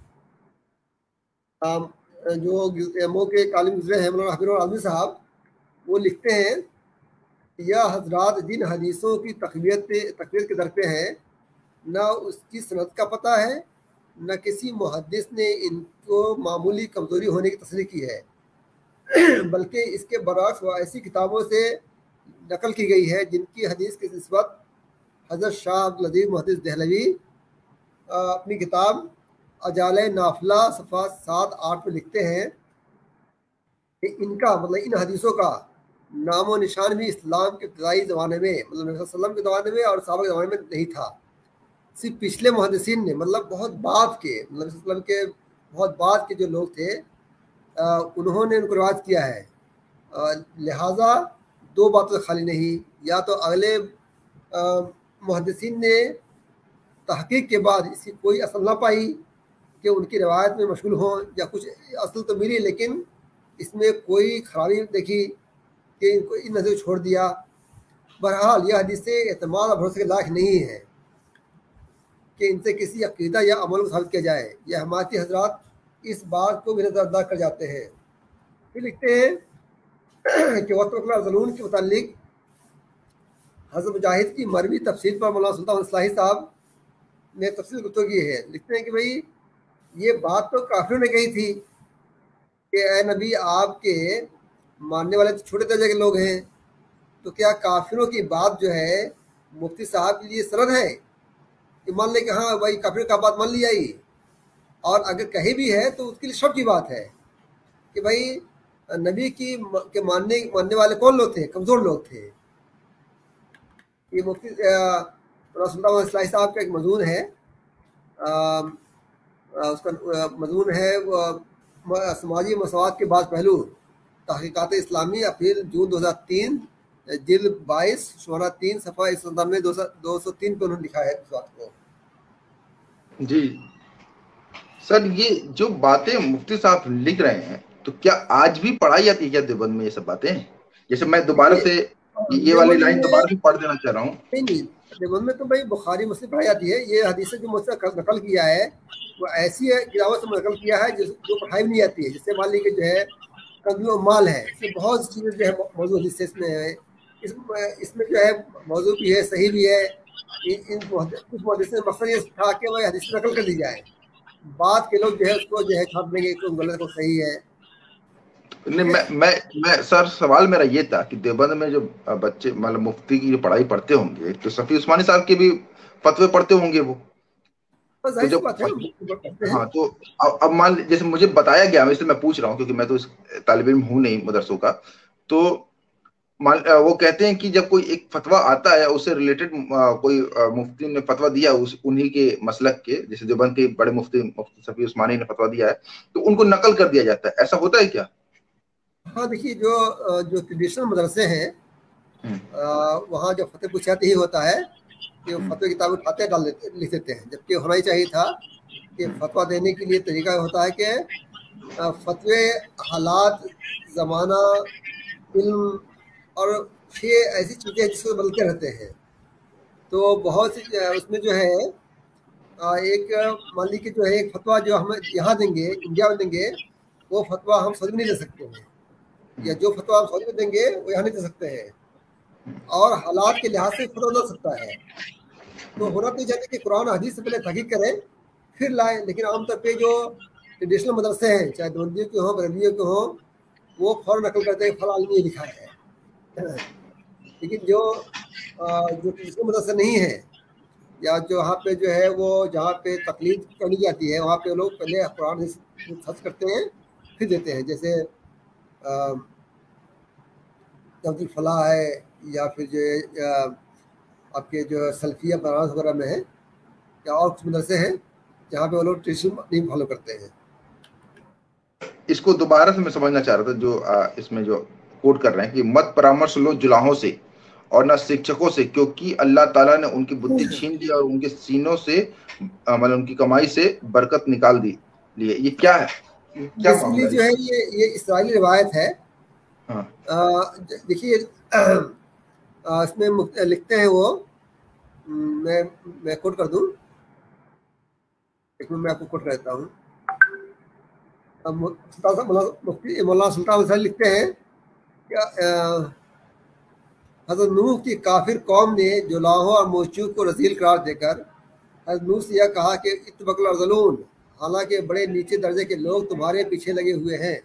جو مو کے عالم گزرے ہیں مولانا حبیب العالمین صاحب، وہ لکھتے ہیں یہ حضرات جن حدیثوں کی تقویت کے در پہ ہیں، نہ اس کی صنعت کا پتہ ہے، نہ کسی محدث نے ان کو معمولی کمزوری ہونے کی تصریح کی ہے، بلکہ اس کے برعکس وہ ایسی کتابوں سے نقل کی گئی ہے جن کی حدیث کی نسبت حضرت شاہ عبدالعزیز محدث دہلوی اپنی کتاب اجال نافلہ صفحہ 7-8 میں لکھتے ہیں کہ ان کا مطلب ان حدیثوں کا نام و نشان بھی اسلام کے ابتدائی زمانے میں، مطلب نبی صلی اللہ علیہ وسلم کے زمانے میں اور صحابہ کے زمانے میں نہیں تھا. صرف پچھلے محدثین نے، مطلب بہت بعد کے، مطلب صلی اللہ علیہ وسلم کے بہت بعد کے جو لوگ تھے انہوں نے ان کو روایت کیا ہے. لہٰذا دو باتوں سے خالی نہیں، یا تو اگلے محدثین نے تحقیق کے بعد اس کی کوئی اصل نہ پائی کہ ان کی روایت میں مشغول ہوں، یا کچھ اصل تو ملی لیکن اس میں کوئی خرابی دیکھی کہ ان کو ان نظر چھوڑ دیا. بہرحال یہ حدیثیں اعتماد اور بھروسے کے لائق نہیں ہیں کہ ان سے کسی عقیدہ یا عمل کو ثابت کیا جائے. یہ حمایتی حضرات اس بات کو بھی نظر انداز کر جاتے ہیں. پھر لکھتے ہیں کہ وَاتَّوَكَّلْ عَلَى الظَّلُومِ کے متعلق حضرت مجاہد کی مروی تفسیر پر مولانا سلطان اصلاحی صاحب نے تفصیل گفتگو کی ہے. لکھتے ہیں کہ بھئی یہ بات تو کافروں نے کہی تھی کہ اے نبی آپ کے ماننے والے تو چھوٹے درجے کے لوگ ہیں، تو کیا کافروں کی بات جو ہے مفتی صاحب کے لیے سرد ہے کہ مان لے کہ ہاں بھائی کافروں کا بات مان لی جائے، اور اگر کہیں بھی ہے تو اس کے لیے شرط کی بات ہے کہ بھائی نبی کے ماننے والے کون لوگ تھے، کمزور لوگ تھے. یہ مفتی رسول اللہ اصلاحی صاحب کا ایک مضمون ہے، اس کا مضمون ہے سماجی مساوات کے بعض پہلو، تحقیقات اسلامی، اپریل جون 2003، جلد 22 شمارہ 3 صفحہ 197 203 پہ انہوں نے لکھا ہے اس بات کو. جی سر، یہ جو باتیں مفتی صاحب لکھ رہے ہیں تو کیا آج بھی پڑھائی جاتی ہے کیا دیوبند میں یہ سب باتیں؟ جیسے میں دوبارہ سے یہ والی لائن دوبارہ سے پڑھ دینا چاہ رہا ہوں. نہیں، دیوبند میں تو بھائی بخاری مسلم پڑھائی جاتی ہے. یہ حدیثیں جو مجھ سے نقل کیا ہے وہ ایسی کتابوں سے نقل کیا ہے جو پڑھائی بھی نہیں آتی ہے. جس سے مان لی کہ جو ہے کنز مال ہے، اس میں بہت سی چیزیں جو ہے موضوع حدیث سے اس میں ہے. اس میں جو ہے موضوع بھی ہے، صحیح بھی ہے. کچھ محدث نے مقصد یہ تھا کہ وہ حدیث نقل کر دی جائے، بعد کے لوگ جو ہے اس کو جو ہے چھاپ دیں گے کہ غلط کو صحیح ہے. نہیں، میں سر سوال میرا یہ تھا کہ دیوبند میں جو بچے مطلب مفتی کی جو پڑھائی پڑھتے ہوں گے تو صفی عثمانی صاحب کے بھی فتوے پڑھتے ہوں گے وہ. تو جب ہاں تو اب مان جیسے مجھے بتایا گیا، اس لیے میں پوچھ رہا ہوں کیونکہ میں تو طالب علم ہوں نہیں مدرسوں کا. تو وہ کہتے ہیں کہ جب کوئی ایک فتویٰ آتا ہے اس سے ریلیٹڈ کوئی مفتی نے فتویٰ دیا انہی کے مسلک کے، جیسے دیوبند کے بڑے مفتی صفی عثمانی نے فتویٰ دیا ہے تو ان کو نقل کر دیا جاتا ہے. ایسا ہوتا ہے کیا؟ हाँ देखिए, जो ट्रेडिशनल मदरसे हैं वहाँ जो फतह पुछात ही होता है कि वो फतवा किताब उठाते डाल देते लिख देते हैं, जबकि होना ही चाहिए था कि फतवा देने के लिए तरीका होता है कि फतवे, हालात, ज़माना, इल्म और ये ऐसी चीज़ें हैं जिसको बदलते रहते हैं। तो बहुत सी उसमें जो है एक मान लीजिए जो है एक फतवा जो हम यहाँ देंगे, इंडिया में देंगे, वो फतवा हम सऊदी में नहीं दे सकते हैं, या जो फतवा हम सऊदी में देंगे वो यहाँ नहीं दे सकते हैं, और हालात के लिहाज से फतवा हो सकता है। तो होना तो चाहिए कि कुरान हदीस से पहले तहकीक करें फिर लाएं, लेकिन आमतौर पे जो ट्रेडिशनल मदरसे हैं, चाहे देवबंदियों के हों, बरेलियों के हों, वो फौरन नकल करते हैं फला आदमी ये लिखा है। लेकिन जो ट्रेडिशनल मदरसे नहीं है, या जो वहाँ पे जो है वो जहाँ पे तकलीद करनी जाती है, वहाँ पे लोग पहले कुरान सर्च करते हैं फिर देते हैं। जैसे तब्दील फलाह है, या फिर जो आपके जो सल्फिया बनारस वगैरह में है, या और कुछ मदरसे हैं जहाँ पे वो लोग ट्रेडिशन नहीं फॉलो करते हैं। इसको दोबारा से मैं समझना चाह रहा था, जो इसमें जो कोट कर रहे हैं कि मत परामर्श लो जुलाहों से और न शिक्षकों से, क्योंकि अल्लाह ताला ने उनकी बुद्धि छीन ली और उनके सीनों से मतलब उनकी कमाई से बरकत निकाल दी लिए। ये क्या है, क्या बेसिकली जो है ये इस्राइली रिवायत है। देखिए इसमें लिखते हैं वो, मैं कोट कर दूं, एक मिनट मैं आपको कोट करता हूँ। मौलाना सुल्तान लिखते हैं कि हज़रत नूह की काफिर कौम ने जुलाहों और मोचू को रसील करार देकर हज़रत नूह से यह कहा कि इत्तबकुल अर्ज़लून, हालांकि बड़े नीचे दर्जे के लोग तुम्हारे पीछे लगे हुए हैं।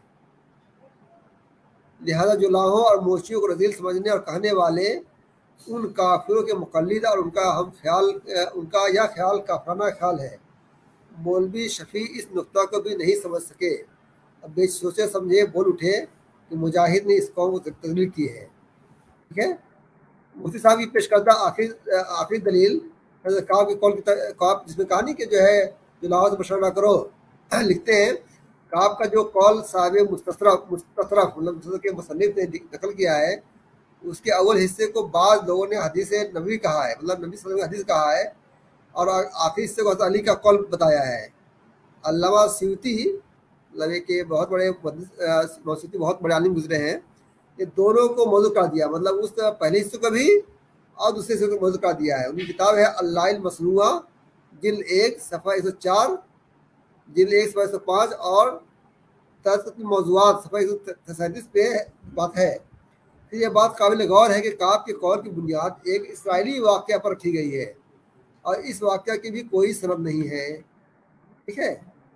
लिहाजा जुलाहों और मोचियों को रजील समझने और कहने वाले उन काफिरों के मुक़ल्लिद और उनका यह ख्याल काफराना ख्याल है। मौलवी शफी इस नुक्ता को भी नहीं समझ सके। अब बेच सोचे समझे बोल उठे कि मुजाहिद ने इस कौम को तकलील की है। ठीक है, मुफ्ती साहब की पेश करता आखिरी दलील काब के कौल काब, जिसमें कहानी के जो है जुलाहों से बशर ना करो, लिखते हैं काब का जो कौल साहिब मुस्तरफ मतलब के मुसन्निफ ने नकल किया है, उसके अव्वल हिस्से को बाद लोगों ने हदीस नबी कहा है, मतलब नबी सल्लल्लाहु अलैहि वसल्लम हदीस कहा है, और आखिरी हिस्से को हज़रत अली का कौल बताया है। अल्लामा स्यूती मतलब के बहुत बड़े मौसूती बहुत बड़े आलिम गुजरे हैं, ये दोनों को मौजू कर दिया, मतलब उस पहले हिस्से को भी और दूसरे हिस्से को मौजू कर दिया है। उनकी किताब है अल्लाइल मसनूआ, जिल्द 1 सफ़ा 104, जिल्द 1 सफ़ा 105 और तज़किरतुल मौज़ूआत सफ़ा 137 पे बात है। फिर यह बात काबिल गौर है कि काब के कौल की बुनियाद एक इसराइली वाक़या पर रखी गई है और इस वाक़या की भी कोई सनद नहीं है। ठीक है,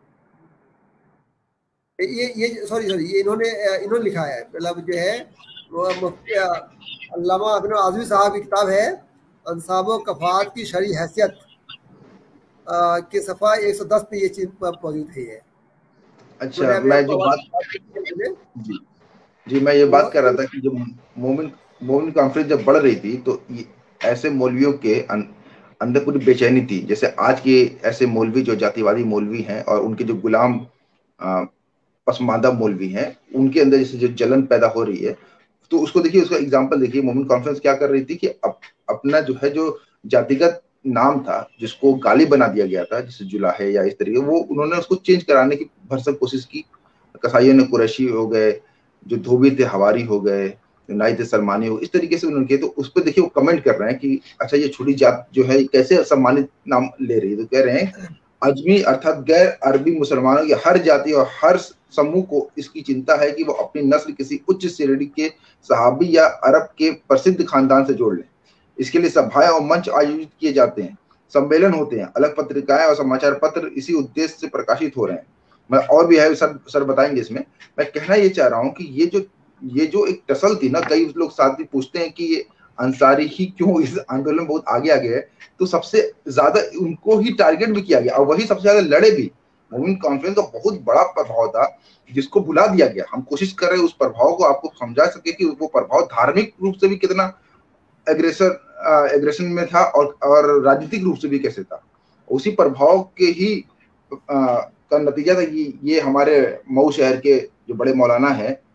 ये सॉरी ये इन्होंने लिखा है, मतलब जो है मुफ्ती अल्लामा इब्न आज़मी साहब की किताब है अंसाब व कफ़ात की शरई हैसियत के सफ़ा 110 पे ये चीज़ मौजूद है। अच्छा, मैं जो बात जी मैं ये बात कर रहा था कि जब मोमिन कॉन्फ्रेंस जब बढ़ रही थी तो ऐसे मौलवियों के अंदर पूरी बेचैनी थी। जैसे आज के ऐसे मौलवी जो जातिवादी मौलवी हैं और उनके जो गुलाम पसमानदा मौलवी हैं, उनके अंदर जैसे जो जलन पैदा हो रही है, तो उसको देखिए, उसका एग्जांपल देखिए। मोमिन कॉन्फ्रेंस क्या कर रही थी कि अपना जो है जो जातिगत नाम था जिसको गाली बना दिया गया था, जैसे जुलाहे या इस तरीके, वो उन्होंने उसको चेंज कराने की भरसक कोशिश की। कसाइयों ने कुरैशी हो गए, जो धोबी थे हवारी हो गए, नाई थे सलमानी हो, इस तरीके से उन्होंने किया। तो उस पर देखिए वो कमेंट कर रहे हैं कि अच्छा ये छोटी जात जो है कैसे सम्मानित नाम ले रही है। तो कह रहे हैं अजमी अर्थात गैर अरबी मुसलमानों की हर जाति और हर समूह को इसकी चिंता है कि वो अपनी नस्ल किसी उच्च श्रेणी के सहाबी या अरब के प्रसिद्ध खानदान से जोड़ लें। इसके लिए सभाएं और मंच आयोजित किए जाते हैं, सम्मेलन होते हैं, अलग पत्रिकाएं और समाचार पत्र इसी उद्देश्य से प्रकाशित हो रहे हैं। मैं और भी है सर बताएंगे इसमें। मैं कहना ये चाह रहा हूँ कि ये जो एक टसल थी ना, कई लोग साथी पूछते हैं कि ये अंसारी ही क्यों इस आंदोलन में बहुत आगे आ गए, तो सबसे ज्यादा उनको ही टारगेट भी किया गया और वही सबसे ज्यादा लड़े भी। मोमिन कॉन्फ्रेंस का बहुत बड़ा प्रभाव था जिसको भुला दिया गया। हम कोशिश कर रहे हैं उस प्रभाव को आपको समझा सके कि वो प्रभाव धार्मिक रूप से भी कितना एग्रेशन में था और राजनीतिक रूप से भी कैसे था। उसी प्रभाव के ही का नतीजा था कि ये हमारे मऊ शहर के जो बड़े मौलाना है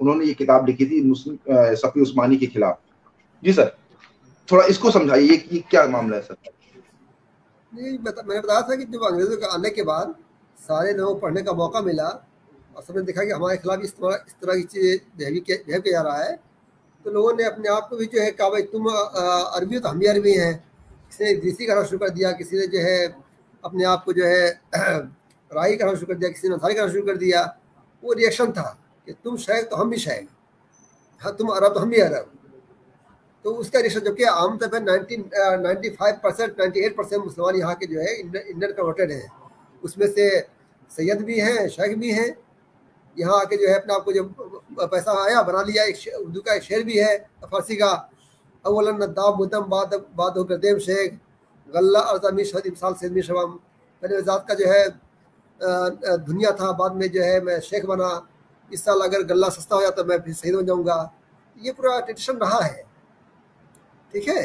انہوں نے یہ کتاب لکھی تھی مسلم صفی عثمانی کے خلاف. جی سر تھوڑا اس کو سمجھائیے کہ کیا معاملہ ہے سر. میں نے بتایا تھا کہ جب انگریزوں کے آنے کے بعد سارے لوگوں کو پڑھنے کا موقع ملا اور سب نے دیکھا کہ ہمارے خلاف اس طرح کی چیزیں بہیو کیا جا رہا ہے، تو لوگوں نے اپنے آپ کو بھی جو ہے کہا بھائی تم عربی تو ہم بھی عربی ہیں. کسی نے دیسی کرنا شروع کر دیا، کسی نے جو ہے اپنے آپ کو جو ہے رائی کرنا شروع کر دیا، کسی نے انصاری کرنا شروع کر دیا. وہ ریئیکشن تھا کہ تم شیخ تو ہم بھی شیخ، ہاں تم عرب تو ہم بھی عرب. تو اس کا ریئیکشن جبکہ عام طور پہ 95% 98% مسلمان یہاں کے جو ہے انڈین کنورٹیڈ ہیں، اس میں سے سید بھی ہیں، شیخ بھی ہیں. یہاں آ کے جو ہے اپنے آپ کو جو پیسہ آیا بنا لیا. ایک اردو کا ایک شعر بھی ہے فارسی کا، اولا نداب مدم باد ہو گردیم شیخ غلہ ارزمی شہد امسال سیدمی شوام. پہلے ذات کا جو ہے دنیا تھا، بعد میں جو ہے میں شیخ بنا. اس سال اگر غلہ سستا ہو جاتا میں پھر شہید بن جاؤں گا. یہ پورا ٹریڈیشن رہا ہے. ٹھیک ہے،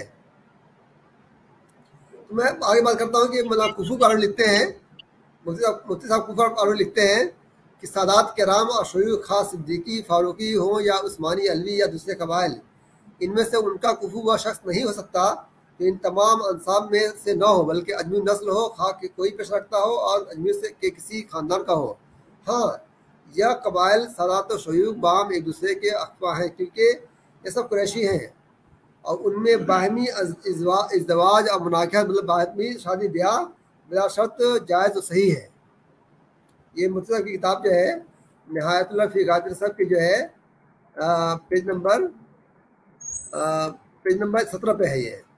تو میں آگے بات کرتا ہوں کہ مولانا کفو قانون لکھتے ہیں، مفتی صاحب کفو قانون لکھتے ہیں کہ سادات کرام اور شیوخ خاص صدیقی فاروقی ہوں یا عثمانی علوی یا دوسرے قبائل، ان میں سے ان کا کفو وہ شخص نہیں ہو سکتا جو ان تمام انصاب میں سے نہ ہو، بلکہ اجمی نسل ہو، خواہ کہ کوئی پیش رکھتا ہو اور اجمی سے کے کسی خاندان کا ہو. ہاں یہ قبائل سادات و شیوخ بام ایک دوسرے کے اخوا ہیں، کیونکہ یہ سب قریشی ہیں اور ان میں باہمی ازدواج اور مناکحت مطلب باہمی شادی بیاہ بلا شرط جائز و صحیح ہے. یہ مفتی صاحب کی کتاب جو ہے نہایت اللہ فی غایت النسب کی جو ہے پیج نمبر 17 پہ ہے یہ.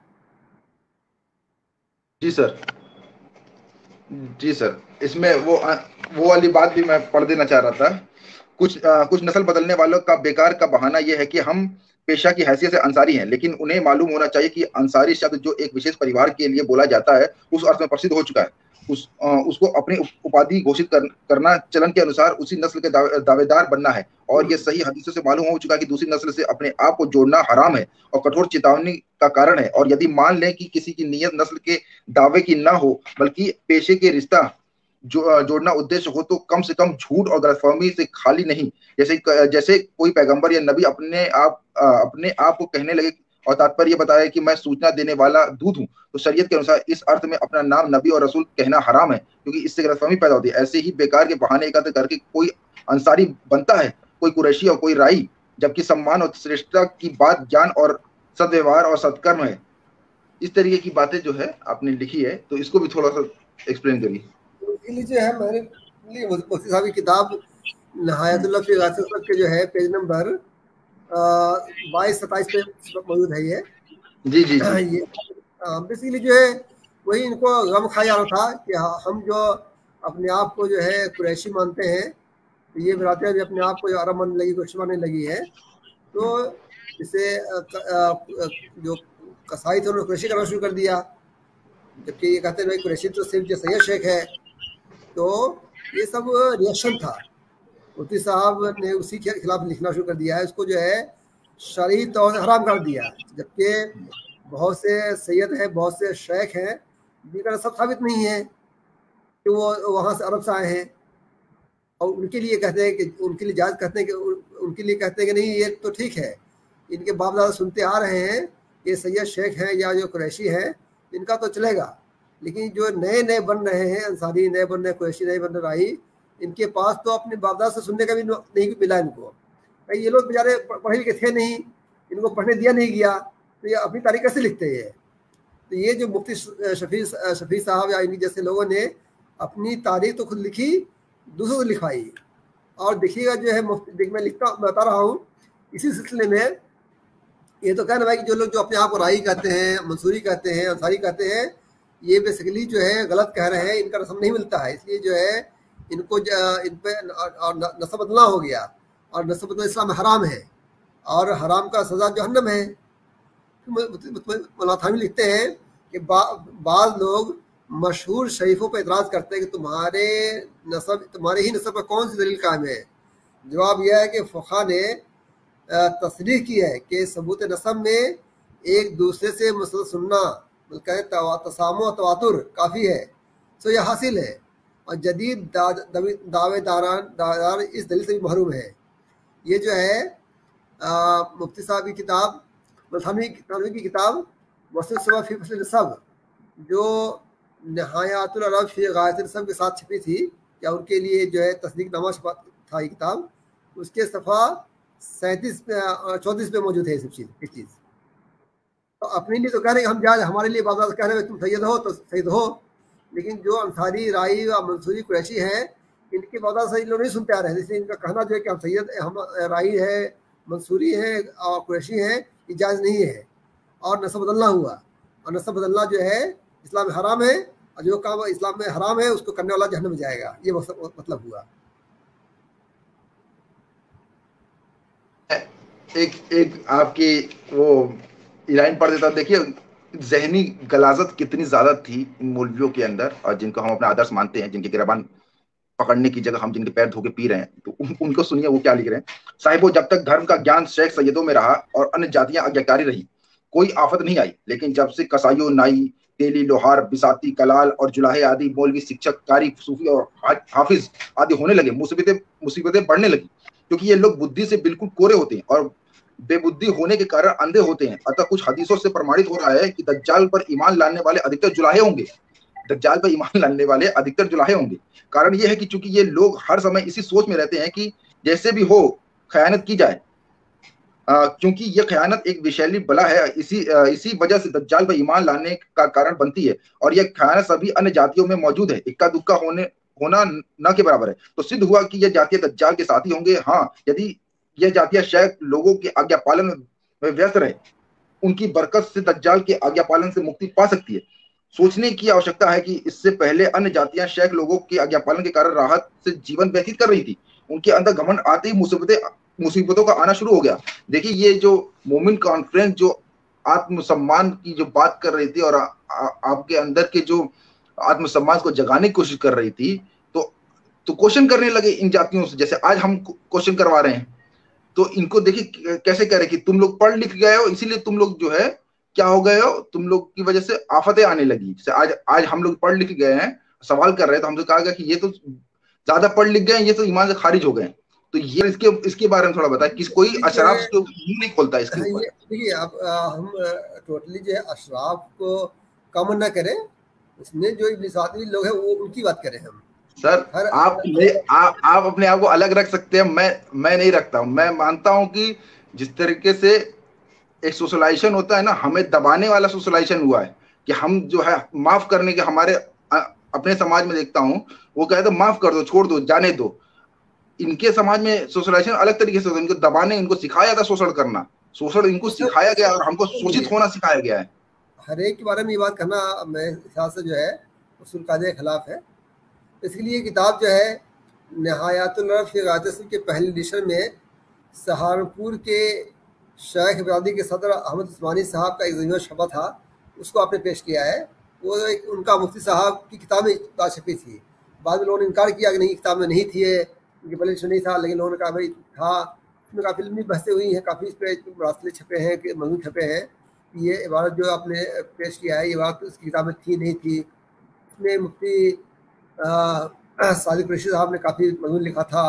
جی سر، جی سر اس میں وہ والی بات بھی میں پڑھ دینا چاہ رہا تھا. کچھ نسل بدلنے والوں کا بیکار کا بہانہ یہ ہے کہ ہم پیشہ کی حیثیت سے انصاری ہیں، لیکن انہیں معلوم ہونا چاہیے کہ انصاری شبد جو ایک وشیش پریوار کے لیے بولا جاتا ہے اس ارتھ میں پرسدھ ہو چکا ہے. اس کو اپنی اپادھی گھوشت کرنا چلن کے انوسار اسی نسل کے دعوے دار بننا ہے، اور یہ صحیح حدیثوں سے معلوم ہو چکا ہے کہ دوسری نسل سے اپنے آپ کو جوڑنا حرام ہے اور کٹھور چیتاونی کا کارن ہے. اور یدی مان لیں کہ کسی کی نیت نسل کے دعوے کی نہ ہو بلکہ پیشے کے رشتہ جوڑنا ادیش ہو تو کم سے کم جھوٹ اور غلط فہمی سے خالی نہیں. جیسے کوئی پیغمبر یا نبی اپنے آپ کو کہنے لگے اور تاتپر یہ بتایا کہ میں سوچنا دینے والا دودھ ہوں، تو شریعت کے انوسار اس ارتھ میں اپنا نام نبی اور رسول کہنا حرام ہے، کیونکہ اس سے غلط فہمی پیدا ہوتی ہے. ایسے ہی بیکار کے بہانے اکٹھے کر کے کوئی انصاری بنتا ہے، کوئی قریشی اور کوئی رائی، جبکہ سمان اور شریشٹتا کی بات جان اور سدویوہار اور سدکرم ہے. اس طریقے کی باتیں جو ہے آپ نے لکھی ہے، تو اس کو بھی تھوڑا سا ایکسپلین کریے. اس لیے جو ہے میں نے مفتی صاحب کی کتاب نہایت اللہ فی غایت النسب کے جو ہے پیج نمبر 22-27 پہ موجود ہے یہ. جی جی جی یہ بیسیکلی جو ہے وہی ان کو غم کھایا رہا تھا کہ ہم جو اپنے آپ کو جو ہے قریشی مانتے ہیں، تو یہ برادریاں بھی اپنے آپ کو جو عرب ماننے لگی، قریشی ماننے لگی ہے. تو اسے جو قصائی تھے انہوں نے قریشی کرنا شروع کر دیا، جبکہ یہ کہتے ہیں بھائی قریشی تو صرف جو سید شیخ ہے. تو یہ سب ریئیکشن تھا. مفتی صاحب نے اسی کے خلاف لکھنا شروع کر دیا ہے، اس کو جو ہے شرعی طور سے حرام کر دیا، جبکہ بہت سے سید ہیں، بہت سے شیخ ہیں جن کا نسب ثابت نہیں ہے کہ وہ وہاں سے عرب سے آئے ہیں، اور ان کے لیے کہتے ہیں کہ ان کے لیے جائز کہتے ہیں کہ ان کے لیے کہتے ہیں کہ نہیں یہ تو ٹھیک ہے، ان کے باپ دادا سنتے آ رہے ہیں یہ سید شیخ ہیں یا جو قریشی ہیں ان کا تو چلے گا، لیکن جو نئے بن رہے ہیں انصاری، نئے بن رہے قریشی، نئے بن رہے راہی، ان کے پاس تو اپنے باپ دادا سے سننے کا بھی نہیں ملا ان کو. یہ لوگ بیچارے پڑھے لکھے تھے نہیں، ان کو پڑھنے دیا نہیں گیا، تو یہ اپنی تاریخ کیسے لکھتے ہیں؟ تو یہ جو مفتی شفیع صاحب یا ان جیسے لوگوں نے اپنی تاریخ تو خود لکھی، دوسروں کو لکھوائی. اور دیکھیے گا جو ہے میں بتا رہا ہوں اسی سلسلے میں، یہ تو کہنا بھائی کہ جو لوگ جو اپنے آپ کو رائی کہتے ہیں، منصوری کہتے ہیں، انصاری کہتے ہیں، یہ بیسیکلی جو ہے غلط کہہ رہے ہیں، ان کا نسب نہیں ملتا ہے. اس لیے جو ہے ان کو ان پہ نسب بدلنا ہو گیا، اور نسب بدلنا اسلام حرام ہے، اور حرام کا سزا جہنم ہے. مولانا تھانوی لکھتے ہیں کہ بعض لوگ مشہور شریفوں پہ اعتراض کرتے ہیں کہ تمہارے ہی نسب پر کون سی دلیل قائم ہے. جواب یہ ہے کہ فقہا نے تصریح کی ہے کہ ثبوت نسب میں ایک دوسرے سے مسئلہ سننا بلکہ تسامح و تواتر کافی ہے، سو یہ حاصل ہے، اور جدید دعوے دار اس دلیل سے بھی محروم ہے. یہ جو ہے مفتی صاحب کی کتاب تھانوی کی کتاب وصل الصبا فی فصل النسب جو نہایات العرب فی غایت النسب کے ساتھ چھپی تھی، یا ان کے لیے جو ہے تصدیق نامہ چھپا تھا یہ کتاب، اس کے صفحہ 34 پہ موجود ہے یہ چیز. تو اپنے لیے تو کہہ رہے ہیں ہم جائے، ہمارے لیے بعض کہہ رہے ہیں تم سید ہو تو سید ہو، لیکن جو انصاری رائی اور منصوری قریشی ہیں ان کے بعد سے لوگ نہیں سنتے آ رہے ہیں، اس لیے ان کا کہنا جو ہے کہ ہم سید ہم رائی ہے، منصوری ہیں اور قریشی ہیں، یہ جائز نہیں ہے. اور نسب بدلنا ہوا، اور نسب بدلنا جو ہے اسلام میں حرام ہے، اور جو کام اسلام میں حرام ہے اس کو کرنے والا جہنم میں جائے گا، یہ مطلب ہوا. ایک آپ کی وہ لائن پڑھ دیتا. دیکھیے ذہنی غلاظت کتنی زیادہ تھی ان مولویوں کے اندر، اور جن کو ہم اپنا آدرش مانتے ہیں، جن کے گربان پکڑنے کی جگہ ہم جن کے پیر دھو کے پی رہے ہیں، تو ان کو سنیے وہ کیا لکھ رہے ہیں. صاحبو، جب تک دھرم کا گیان شیخ سیدوں میں رہا اور انیہ جاتیاں آگیاکاری رہی کوئی آفت نہیں آئی، لیکن جب سے کسائیوں، نائی، تیلی، لوہار، بساتی، کلال اور جلاہے آدی مولوی، شکشک، قاری، صوفی اور حافظ آدی ہونے لگے، مصیبتیں بڑھنے لگی، کیونکہ یہ لوگ بدھی سے بالکل کورے ہوتے ہیں اور بے بدھی ہونے کے کارن اندھے ہوتے ہیں. اتنا کچھ حدیثوں سے پرمانت ہو رہا ہے کہ دجال پر ایمان لانے والے ادھکتر جلاہے ہوں گے. دجال پر ایمان لانے والے ادھکتر جلاہے ہوں گے. کارن یہ ہے کہ چونکہ یہ لوگ ہر سمے اسی سوچ میں رہتے ہیں کہ جیسے بھی ہو خیانت کی جائے، کیونکہ یہ خیانت ایک وشیلی بلا ہے. اسی وجہ سے دجال پر ایمان لانے کا کارن بنتی ہے، اور یہ خیانت سبھی انیہ جاتیوں میں موجود ہے، اکا دکا ہونا نہ کے برابر ہے. تو سدھ ہوا کہ یہ جاتیاں دجال کے ساتھی ہوں گے. ہاں، یدی یہ جاتیاں شیخ لوگوں کے آگیا پالن میں ویست رہے، ان کی برکت سے دجال کے آگیا پالن سے مکتی پا سکتی ہے. سوچنے کی آوشکتا ہے کہ اس سے پہلے انیہ جاتیاں شیخ لوگوں کے آگیا پالن کے کارن راحت سے جیون ویتیت کر رہی تھی. ان کے اندر گھمنڈ آتے ہی مصیبتوں کا آنا شروع ہو گیا. دیکھیے یہ جو مومن کانفرنس جو آتم سمان کی جو بات کر رہی تھی اور آپ کے اندر کے جو آتم سمان کو جگانے کی کوشش کر رہی تھی، تو کوشچن کرنے لگے ان جاتیوں سے، جیسے آج ہم کوشچن کروا رہے ہیں. تو ان کو دیکھیے کیسے کہہ رہے کہ تم لوگ پڑھ لکھ گئے ہو، اسی لیے تم لوگ جو ہے کیا ہو گئے ہو، تم لوگ کی وجہ سے آفتیں آنے لگی. جیسے آج ہم لوگ پڑھ لکھ گئے ہیں، سوال کر رہے ہیں، تو ہم سے کہا گیا کہ یہ تو زیادہ پڑھ لکھ گئے ہیں، یہ تو ایمان سے خارج ہو گئے. تو یہ اس کے بارے میں تھوڑا بتائیں. کوئی اشراف کو منہ نہیں کھولتا اس کے اوپر. دیکھیے اب ہم ٹوٹلی جو ہے اشراف کو کامن نہ کریں، اس میں جو ابلیساتی لوگ ہیں وہ ان کی بات کریں. ہم سر آپ اپنے آپ کو الگ رکھ سکتے ہیں، میں نہیں رکھتا ہوں. میں مانتا ہوں کہ جس طریقے سے ایک سوشلائزیشن ہوتا ہے نا، ہمیں دبانے والا سوشلائزیشن ہوا ہے کہ ہم جو ہے معاف کرنے کے، ہمارے اپنے سماج میں دیکھتا ہوں وہ کہتے ہیں معاف کر دو، چھوڑ دو، جانے دو. ان کے سماج میں سوشلائزیشن الگ طریقے سے ہوتا ہے. ان کو دبانے، ان کو سکھایا تھا شوشن کرنا، شوشن ان کو سکھایا گیا اور ہم کو شوشت ہونا سکھایا گیا ہے. ہر ایک کے بارے میں یہ بات کرنا میرے خیال سے جو ہے اصول قاعدے کے خلاف ہے. اس کے لیے کتاب جو ہے نہایات العرب فی غایت النسب کے پہلے ایڈیشن میں سہارنپور کے شیخ برادری کے صدر احمد عثمانی صاحب کا ایک ضمیمہ شفا تھا، اس کو آپ نے پیش کیا ہے. وہ ان کا مفتی صاحب کی کتاب میں چھپی تھی. بعد میں لوگوں نے انکار کیا کہ نہیں کتاب میں نہیں تھی، ان کے پہلے نہیں تھا، لیکن لوگوں نے کہا بھائی تھا. اس میں کافی علمی بحثیں ہوئی ہیں، کافی اس پہ مراسلے چھپے ہیں، کہ مضمون چھپے ہیں. یہ عبارت جو آپ نے پیش کیا ہے یہ بات اس کی کتاب میں تھی نہیں تھی. اس میں مفتی صادق قریشی صاحب نے کافی مضمون لکھا تھا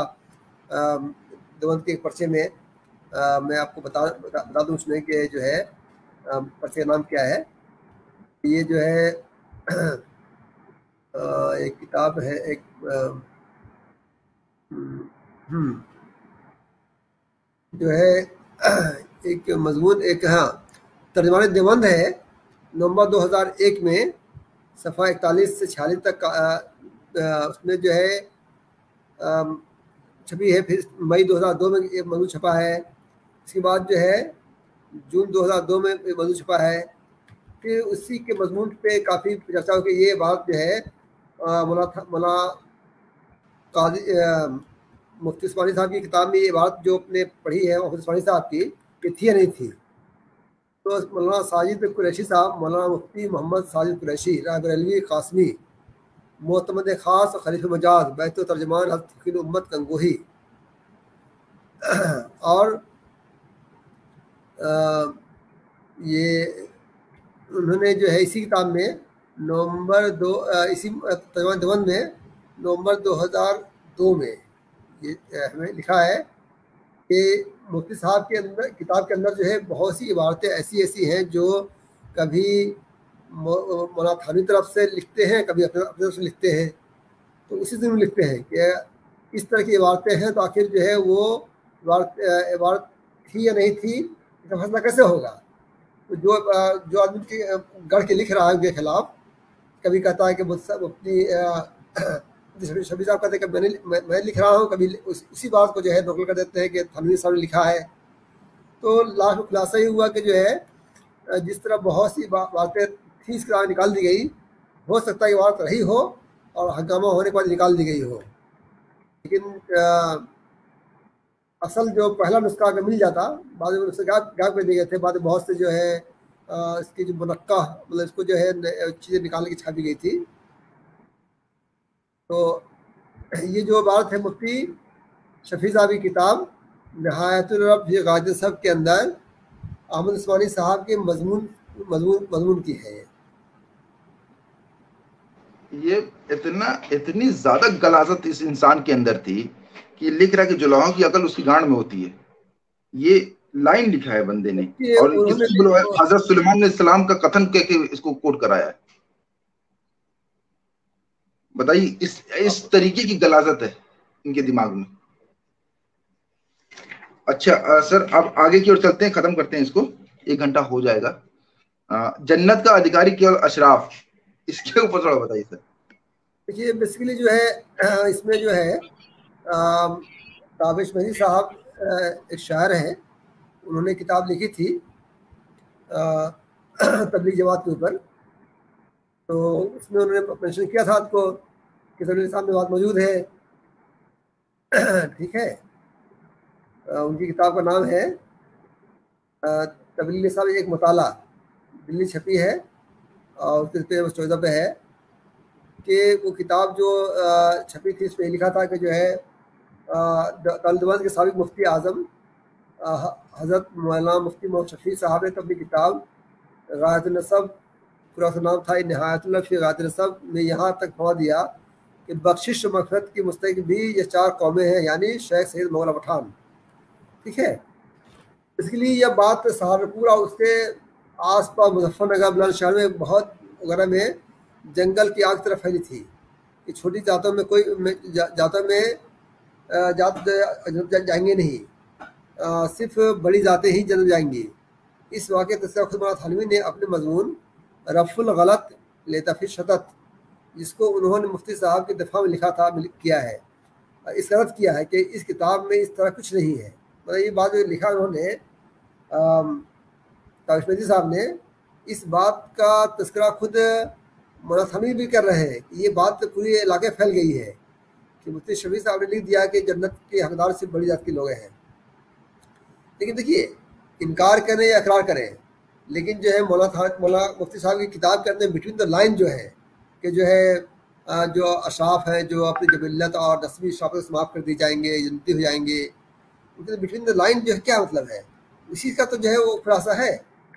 دیوبند کے ایک پرچے میں. میں آپ کو بتا دوں اس میں کہ جو ہے پرچے کا نام کیا ہے. یہ جو ہے ایک کتاب ہے، ایک جو ہے ایک مضمون، ایک ترجمان دیوبند ہے، نومبر 2001 میں صفحہ 41 سے 46 تک اس میں جو ہے چھپی ہے. پھر مئی 2002 میں یہ موضوع چھپا ہے. اس کے بعد جو ہے جون 2002 میں یہ موضوع چھپا ہے. پھر اسی کے مضمون پہ کافی چرچا ہو کہ یہ بات جو ہے مولانا قاضی مفتی عثمانی صاحب کی کتاب میں یہ بات جو آپ نے پڑھی ہے مفتی عثمانی صاحب کی، یہ تھی یا نہیں تھی. تو مولانا ساجد قریشی صاحب، مولانا مفتی محمد ساجد قریشی رائے بریلوی قاسمی، معتمد خاص خلیفہ مجاز، بیت و ترجمان حضرت فقیر امت گنگوہی، اور یہ انہوں نے جو ہے اسی کتاب میں نومبر 2 اسی ترجمان دیوبند میں نومبر 2002 میں یہ ہمیں لکھا ہے کہ مفتی صاحب کے اندر کتاب کے اندر جو ہے بہت سی عبارتیں ایسی ہیں جو کبھی مولانا تھانوی طرف سے لکھتے ہیں، کبھی اپنے طرف سے لکھتے ہیں، تو اسی ضرور لکھتے ہیں کہ اس طرح کی عبارتیں ہیں، تو آخر جو ہے وہ عبارت تھی یا نہیں تھی اس کا فیصلہ کیسے ہوگا؟ تو جو آدمی گڑھ کے لکھ رہا ہے ان کے خلاف، کبھی کہتا ہے کہ مفتی شفیع صاحب کہتے ہیں کہ میں لکھ رہا ہوں، کبھی اسی بات کو جو ہے نقل کر دیتے ہیں کہ تھانوی صاحب نے لکھا ہے. تو لاسٹ میں خلاصہ ہی ہوا کہ جو ہے جس طرح بہت سی باتیں تھیں اس کے نکال دی گئی، ہو سکتا ہے یہ بات رہی ہو اور ہنگامہ ہونے کے بعد نکال دی گئی ہو، لیکن اصل جو پہلا نسخہ اگر مل جاتا، بعض نسخے غائب کر دیے گئے تھے، بعد بہت سے جو ہے اس کی جو منقع مطلب اس کو جو ہے چیزیں نکال کے چھاپی گئی تھی. تو یہ جو بات ہے مفتی شفیع صاحب کی کتاب نہایت الرب فی غایت الصبر کے اندر احمد عثمانی صاحب کے مضمون کی ہے. یہ اتنی زیادہ غلاظت اس انسان کے اندر تھی کہ لکھ رہا کہ جلاؤں کی عقل اس کی گانڈ میں ہوتی ہے. یہ لائن لکھا ہے بندے نے، اور حضرت سلیمان علیہ السلام کا قتل کہہ کے اس کو کوٹ کرایا ہے. بتائیے اس طریقے کی غلاظت ہے ان کے دماغ میں. اچھا سر، اب آگے کی اور چلتے ہیں، ختم کرتے ہیں اس کو، 1 گھنٹہ ہو جائے گا. جنت کا ادھیکاری کیا اشراف، اس کے اوپر تھوڑا بتائیے سر. دیکھیے بیسیکلی جو ہے اس میں جو ہے تابش مہدی صاحب ایک شاعر ہیں، انہوں نے کتاب لکھی تھی تبلیغ جماعت کے اوپر. تو اس میں انہوں نے مینشن کیا تھا آپ کو کہ تبلیغ صاحب میں بات موجود ہے. ٹھیک ہے، ان کی کتاب کا نام ہے تبلیغ صاحب ایک مطالعہ، دلی چھپی ہے اور اس کے پیج 14 پہ ہے کہ وہ کتاب جو چھپی تھی اس میں لکھا تھا کہ جو ہے دیوبند کے سابق مفتی اعظم حضرت مولانا مفتی محمد شفیع صاحب نے اپنی کتاب غایت النسب، پورا نام تھا نہایت الرب فی غایت النسب میں یہاں تک پہنچ دیا کہ بخشش و مغفرت کی مستحق بھی یہ 4 قومیں ہیں، یعنی شیخ سید مولانا پٹھان. ٹھیک ہے، اس کے لیے یہ بات سہارنپور اور اس کے آس پاس مظفر نگر بلند شہر میں بہت وغیرہ میں جنگل کی آگ طرف پھیلی تھی کہ چھوٹی ذاتوں میں کوئی ذاتوں میں جنت جائیں گے نہیں، صرف بڑی ذاتیں ہی جنت جائیں گی. اس واقعے تذکرہ خود مولانا تھانوی نے اپنے مضمون رفع الغلط لطفی شتت، جس کو انہوں نے مفتی صاحب کے دفاع میں لکھا تھا، کیا ہے، اس غلط کیا ہے کہ اس کتاب میں اس طرح کچھ نہیں ہے. مطلب یہ بات جو لکھا انہوں نے تابش مہدی صاحب نے، اس بات کا تذکرہ خود مولانا تھانوی بھی کر رہے ہیں کہ یہ بات پوری علاقے پھیل گئی ہے کہ مفتی شفیع صاحب نے لکھ دیا کہ جنت کے حقدار صرف بڑی ذات کے لوگ ہیں. لیکن دیکھیے، انکار کریں یا اقرار کریں، لیکن جو ہے مولانا مفتی صاحب کی کتاب کے اندر بٹوین دا لائن جو ہے کہ جو ہے جو اشراف ہیں جو اپنی جبلت اور نسبی شرافت سے معاف کر دی جائیں گے، جنتی ہو جائیں گے، بٹوین دا لائن جو ہے کیا مطلب ہے، اسی کا تو جو ہے وہ خلاصہ ہے.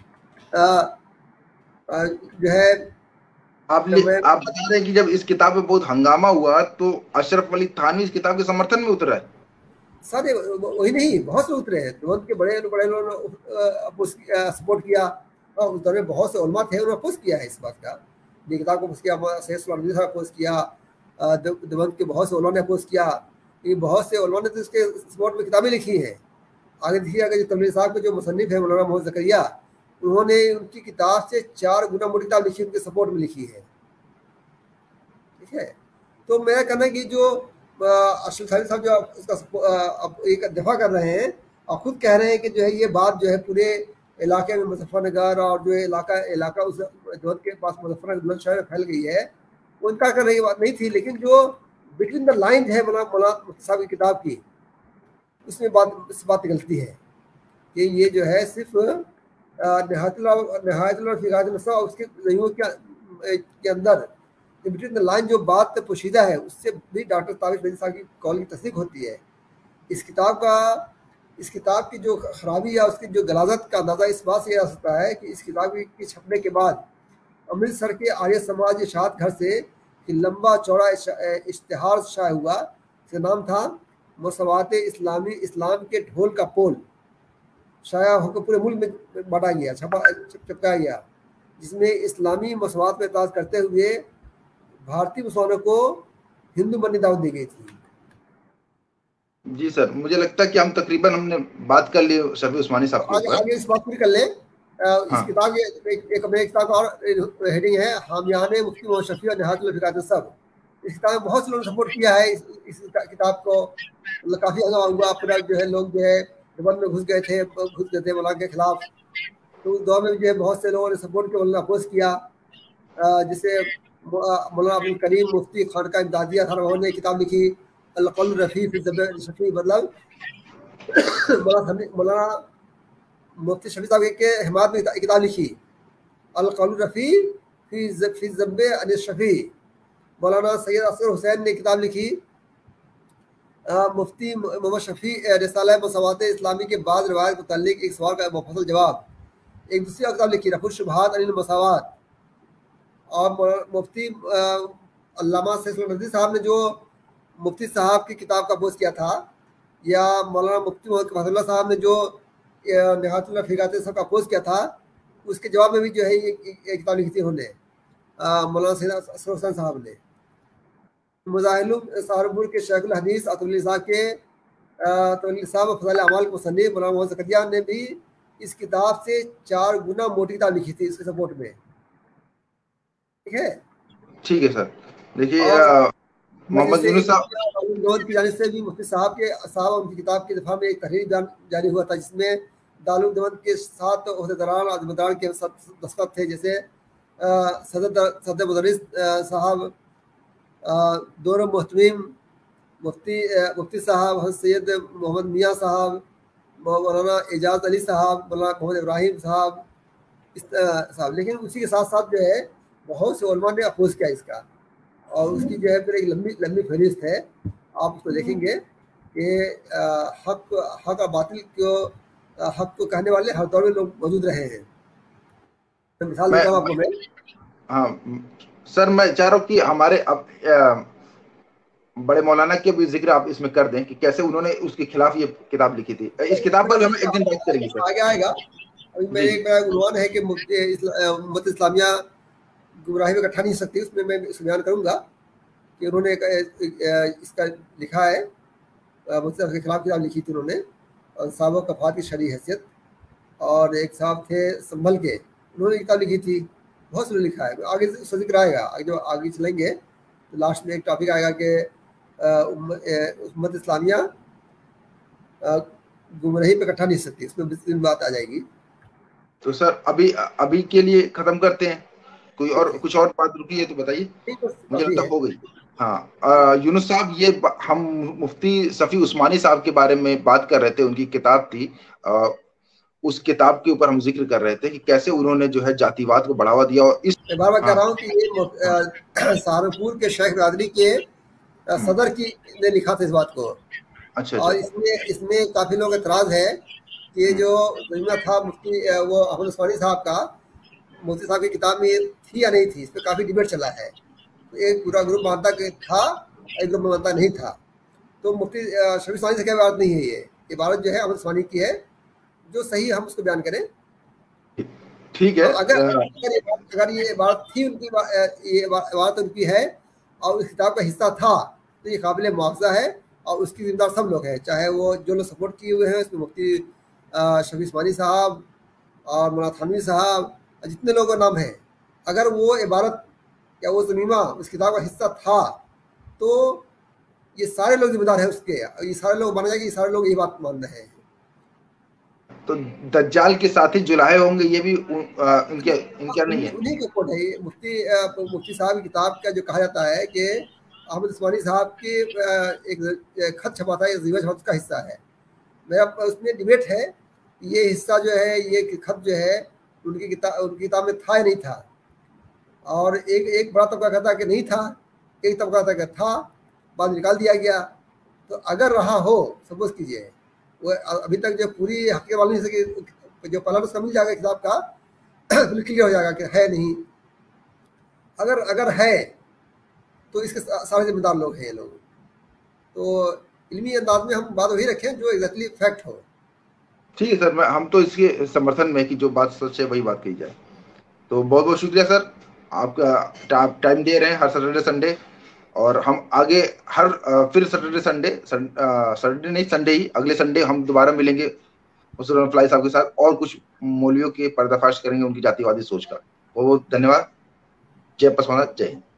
جو ہے آپ بتا رہے ہیں کہ جب اس کتاب میں بہت ہنگامہ ہوا تو اشرف علی تھانوی اس کتاب کے سمرتھن میں اترا ہے. سارے وہی نہیں، بہت سے اترے ہیں، دیوبند کے بڑے لوگوں نے سپورٹ کیا، اور اس دور میں بہت سے علماء تھے، انہوں نے اپوز کیا ہے اس بات کا. یہ کتاب کو اپوز کیا، سید سلمان صاحب اپوز کیا، دیوبند کے بہت سے علماء نے اپوز کیا. بہت سے علماء نے تو اس کے سپورٹ میں کتابیں لکھی ہیں. آگے دیکھیے اگر جو تبلیغ صاحب کے جو مصنف ہیں مولانا محمد زکریا، انہوں نے ان کی کتاب سے 4 گنا موٹی کتاب لکھی، ان کے سپورٹ میں لکھی ہے. ٹھیک ہے، تو میرا کہنا ہے کہ جو اشرف علی صاحب جو اس کا ایک دفاع کر رہے ہیں اور خود کہہ رہے ہیں کہ جو ہے یہ بات جو ہے پورے علاقے میں مظفر نگر اور جو علاقہ اس دیوبند کے پاس مظفر نگر بلند شہر میں پھیل گئی ہے، وہ انکار کرنے کی بات نہیں تھی. لیکن جو بٹوین دا لائن ہے مولانا مفتی صاحب کی کتاب کی، اس میں اس بات نکلتی ہے کہ یہ جو ہے صرف نہایت الرب فی غایت النسب اور اس کے ضمیموں کے اندر بٹوین دا لائن جو بات پوشیدہ ہے، اس سے بھی ڈاکٹر تابش مہدی صاحب کی قول کی تصدیق ہوتی ہے. اس کتاب کی جو خرابی یا اس کی جو غلاظت کا اندازہ اس بات سے کیا جا سکتا ہے کہ اس کتاب کی چھپنے کے بعد امرتسر کے آریہ سماج اشاعت گھر سے لمبا چوڑا اشتہار شائع ہوا، اس کا نام تھا مساوات اسلامی اسلام کے ڈھول کا پول شائع ہو کر پورے ملک میں بانٹا گیا، چپکایا گیا، جس میں اسلامی مساوات پر اعتراض کرتے ہوئے بھارتی مسلمانوں کو ہندو بننے کی دعوت دی گئی تھی۔ جی سر، مجھے لگتا ہے کہ ہم نے بات کر لی شفیع عثمانی صاحب کے اوپر۔ آگے اس بات پوری کر لیں۔ اس ہاں کتاب ایک اپنے کتاب کا اور ہیڈنگ ہے حامیان مفتی محمد شفیع اور نہایت الفقات الصب۔ اس کتاب میں بہت سے لوگوں نے سپورٹ کیا ہے اس کتاب کو، مطلب کافی ہنگامہ ہوا، پورا جو ہے لوگ جو ہے دیوبند میں گھس گئے تھے مولانا کے خلاف، تو اس دور میں جو ہے بہت سے لوگوں نے سپورٹ کیا، مولانا اپوز کیا، جسے مولانا عبد الکریم مفتی خانقاہ امدادیہ انہوں نے کتاب لکھی القول الرفیع فی ذم شفیع، مطلب مولانا مفتی شفیع صاحب کے حمایت میں کتاب لکھی القول الرفیع فی ذم شفیع۔ مولانا سید اصغر حسین نے کتاب لکھی مفتی محمد شفیع رسالہ مساوات اسلامی کے بعض روایت متعلق ایک سوال کا مفصل جواب۔ ایک دوسری کتاب لکھی رفع الشبہات عن المساوات۔ اور مفتی علامہ سید ندوی صاحب نے جو مفتی صاحب کی کتاب کا اپوز کیا تھا، یا مولانا مفتی محمد فضل اللہ صاحب نے جو نہایت الفقات الصب کا اپوز کیا تھا، اس کے جواب میں بھی جو ہے یہ کتاب لکھی تھی انہوں نے، مولانا سید اصغر حسین صاحب نے۔ مظاہر سہارنپور کے شیخ الحدیث عطیہ اللہ صاحب کے صاحب فضائل اعمال کے مصنف مولانا محمد زکریا نے بھی اس کتاب سے 4 گنا موٹی کتاب لکھی تھی اس کے سپورٹ میں، ٹھیک ہے سر۔ دیکھیے محمد یونس صاحب کی جانب سے بھی مفتی صاحب کے صاحب ان کی کتاب کے دفاع میں ایک تحریر جاری ہوا تھا، جس میں دارالعلوم دیوبند کے 7 عہدیداران اور ذمہ کے دستخط تھے، جیسے صدر مدرس صاحب، دور محتمیم مفتی صاحب، حضرت سید محمد میاں صاحب، مولانا اعجاز علی صاحب، مولانا محمد ابراہیم صاحب۔ لیکن اسی کے ساتھ ساتھ جو ہے بہت سے علماء نے اپوز کیا اس کا، اور اس کی جو ہے پھر ایک لمبی فہرست ہے، آپ اس کو دیکھیں گے کہ حق اور باطل کو، حق کو کہنے والے ہر دور میں لوگ موجود رہے ہیں۔ مثال دیتا ہوں آپ کو میں۔ ہاں سر، میں چاہ رہا ہوں کہ ہمارے اب بڑے مولانا کے بھی ذکر آپ اس میں کر دیں کہ کیسے انہوں نے اس کے خلاف یہ کتاب لکھی تھی۔ اس کتاب پر ہم ایک دن بات کریں گے سر، آگے آئے گا۔ ابھی میں ایک میرا عنوان ہے کہ امت اسلامیہ گمراہی میں اکٹھا نہیں سکتی، اس میں اس بیان کروں گا کہ انہوں نے اس کا لکھا ہے، مفتی کے خلاف کتاب لکھی تھی انہوں نے، اور صحابہ کفات کی شرعی حیثیت، اور ایک صاحب تھے سنبھل کے، انہوں نے کتاب لکھی تھی، بہت سے لکھا ہے، آگے اس کا ذکر آئے گا، جو آگے چلیں گے تو لاسٹ میں ایک ٹاپک آئے گا کہ امت اسلامیہ گمراہی پہ اکٹھا نہیں سکتی، اس میں بات آ جائے گی۔ تو سر ابھی کے لیے ختم کرتے ہیں، کوئی اور کچھ اور بات رکی ہے تو بتائیے، مجھے لگتا ہو گئی۔ ہاں یونس صاحب، یہ ہم مفتی شفیع عثمانی صاحب کے بارے میں بات کر رہے تھے، ان کی کتاب تھی، اس کتاب کے اوپر ہم ذکر کر رہے تھے کہ کیسے انہوں نے جو ہے جاتی واد کو بڑھاوا دیا، اور اس بار بار کہہ رہا ہوں کہ یہ سہارنپور کے شیخ برادری کے صدر نے لکھا تھا اس بات کو، اور اس میں کافی لوگ اعتراض ہے کہ جو ضمیمہ تھا مفتی وہ احمد عثمانی صاحب کا، مفتی صاحب کی کتاب میں تھی یا نہیں تھی، اس پہ کافی ڈیبیٹ چلا ہے، تو ایک پورا گروپ مانتا کہ تھا، ایک گروپ مانتا نہیں تھا۔ تو مفتی شفیع عثمانی سے کیا عبارت نہیں ہے، یہ عبارت جو ہے احمد عثمانی کی ہے، جو صحیح ہم اس کو بیان کریں، ٹھیک ہے۔ اگر یہ عبارت تھی ان کی، یہ عبارت ان کی ہے اور اس کتاب کا حصہ تھا، تو یہ قابل مواخذہ ہے، اور اس کی ذمہ دار سب لوگ ہیں، چاہے وہ جو لوگ سپورٹ کیے ہوئے ہیں اس میں مفتی شفیع عثمانی صاحب اور مولانا تھانوی صاحب، جتنے لوگوں کا نام ہے، اگر وہ عبارت یا وہ ضمیمہ اس کتاب کا حصہ تھا تو یہ سارے لوگ ذمہ دار ہیں اس کے، یہ سارے لوگ مانا جائے کہ یہ سارے لوگ یہ بات مان رہے ہیں۔ تو دجال کے ساتھی جلائے ہوں گے، یہ بھی ان کا نہیں ہے، انہیں کے کوٹ ہے۔ مفتی صاحب کی کتاب کا جو کہا جاتا ہے کہ احمد عثمانی صاحب کی ایک خط چھپا تھا، یہ زیور حفظ کا حصہ ہے، میرا اس میں ڈیبیٹ ہے یہ حصہ جو ہے، یہ خط جو ہے ان کی کتاب میں تھا یا نہیں تھا، اور ایک بڑا طبقہ کہتا ہے کہ نہیں تھا، ایک طبقہ کہتا ہے کہ تھا، بعد نکال دیا گیا۔ تو اگر رہا ہو، سپوز کیجئے وہ ابھی تک جو پوری حقیقت والی نہیں سکی، جو پہلا نسخہ مل جائے گا کتاب کا کلیئر ہو جائے گا کہ ہے نہیں، اگر ہے تو اس کے سارے ذمہ دار لوگ ہیں یہ لوگ۔ تو علمی انداز میں ہم بات وہی رکھیں جو ایگزیکٹلی فیکٹ ہو. ٹھیک ہے سر، ہم تو اس کے سمرتھن میں کہ جو بات سچ ہے وہی بات کہی جائے. تو بہت بہت شکریہ سر، آپ کا ٹائم دے رہے ہیں ہر سیٹرڈے سنڈے، اور ہم آگے ہر پھر سیٹرڈے نہیں سنڈے ہی، اگلے سنڈے ہم دوبارہ ملیں گے مسلم فلائی صاحب کے ساتھ، اور کچھ مولویوں کے پردہ فاش کریں گے ان کی جاتی وادی سوچ کا. بہت بہت دھنیہ واد. جے پسوانا، جے ہند.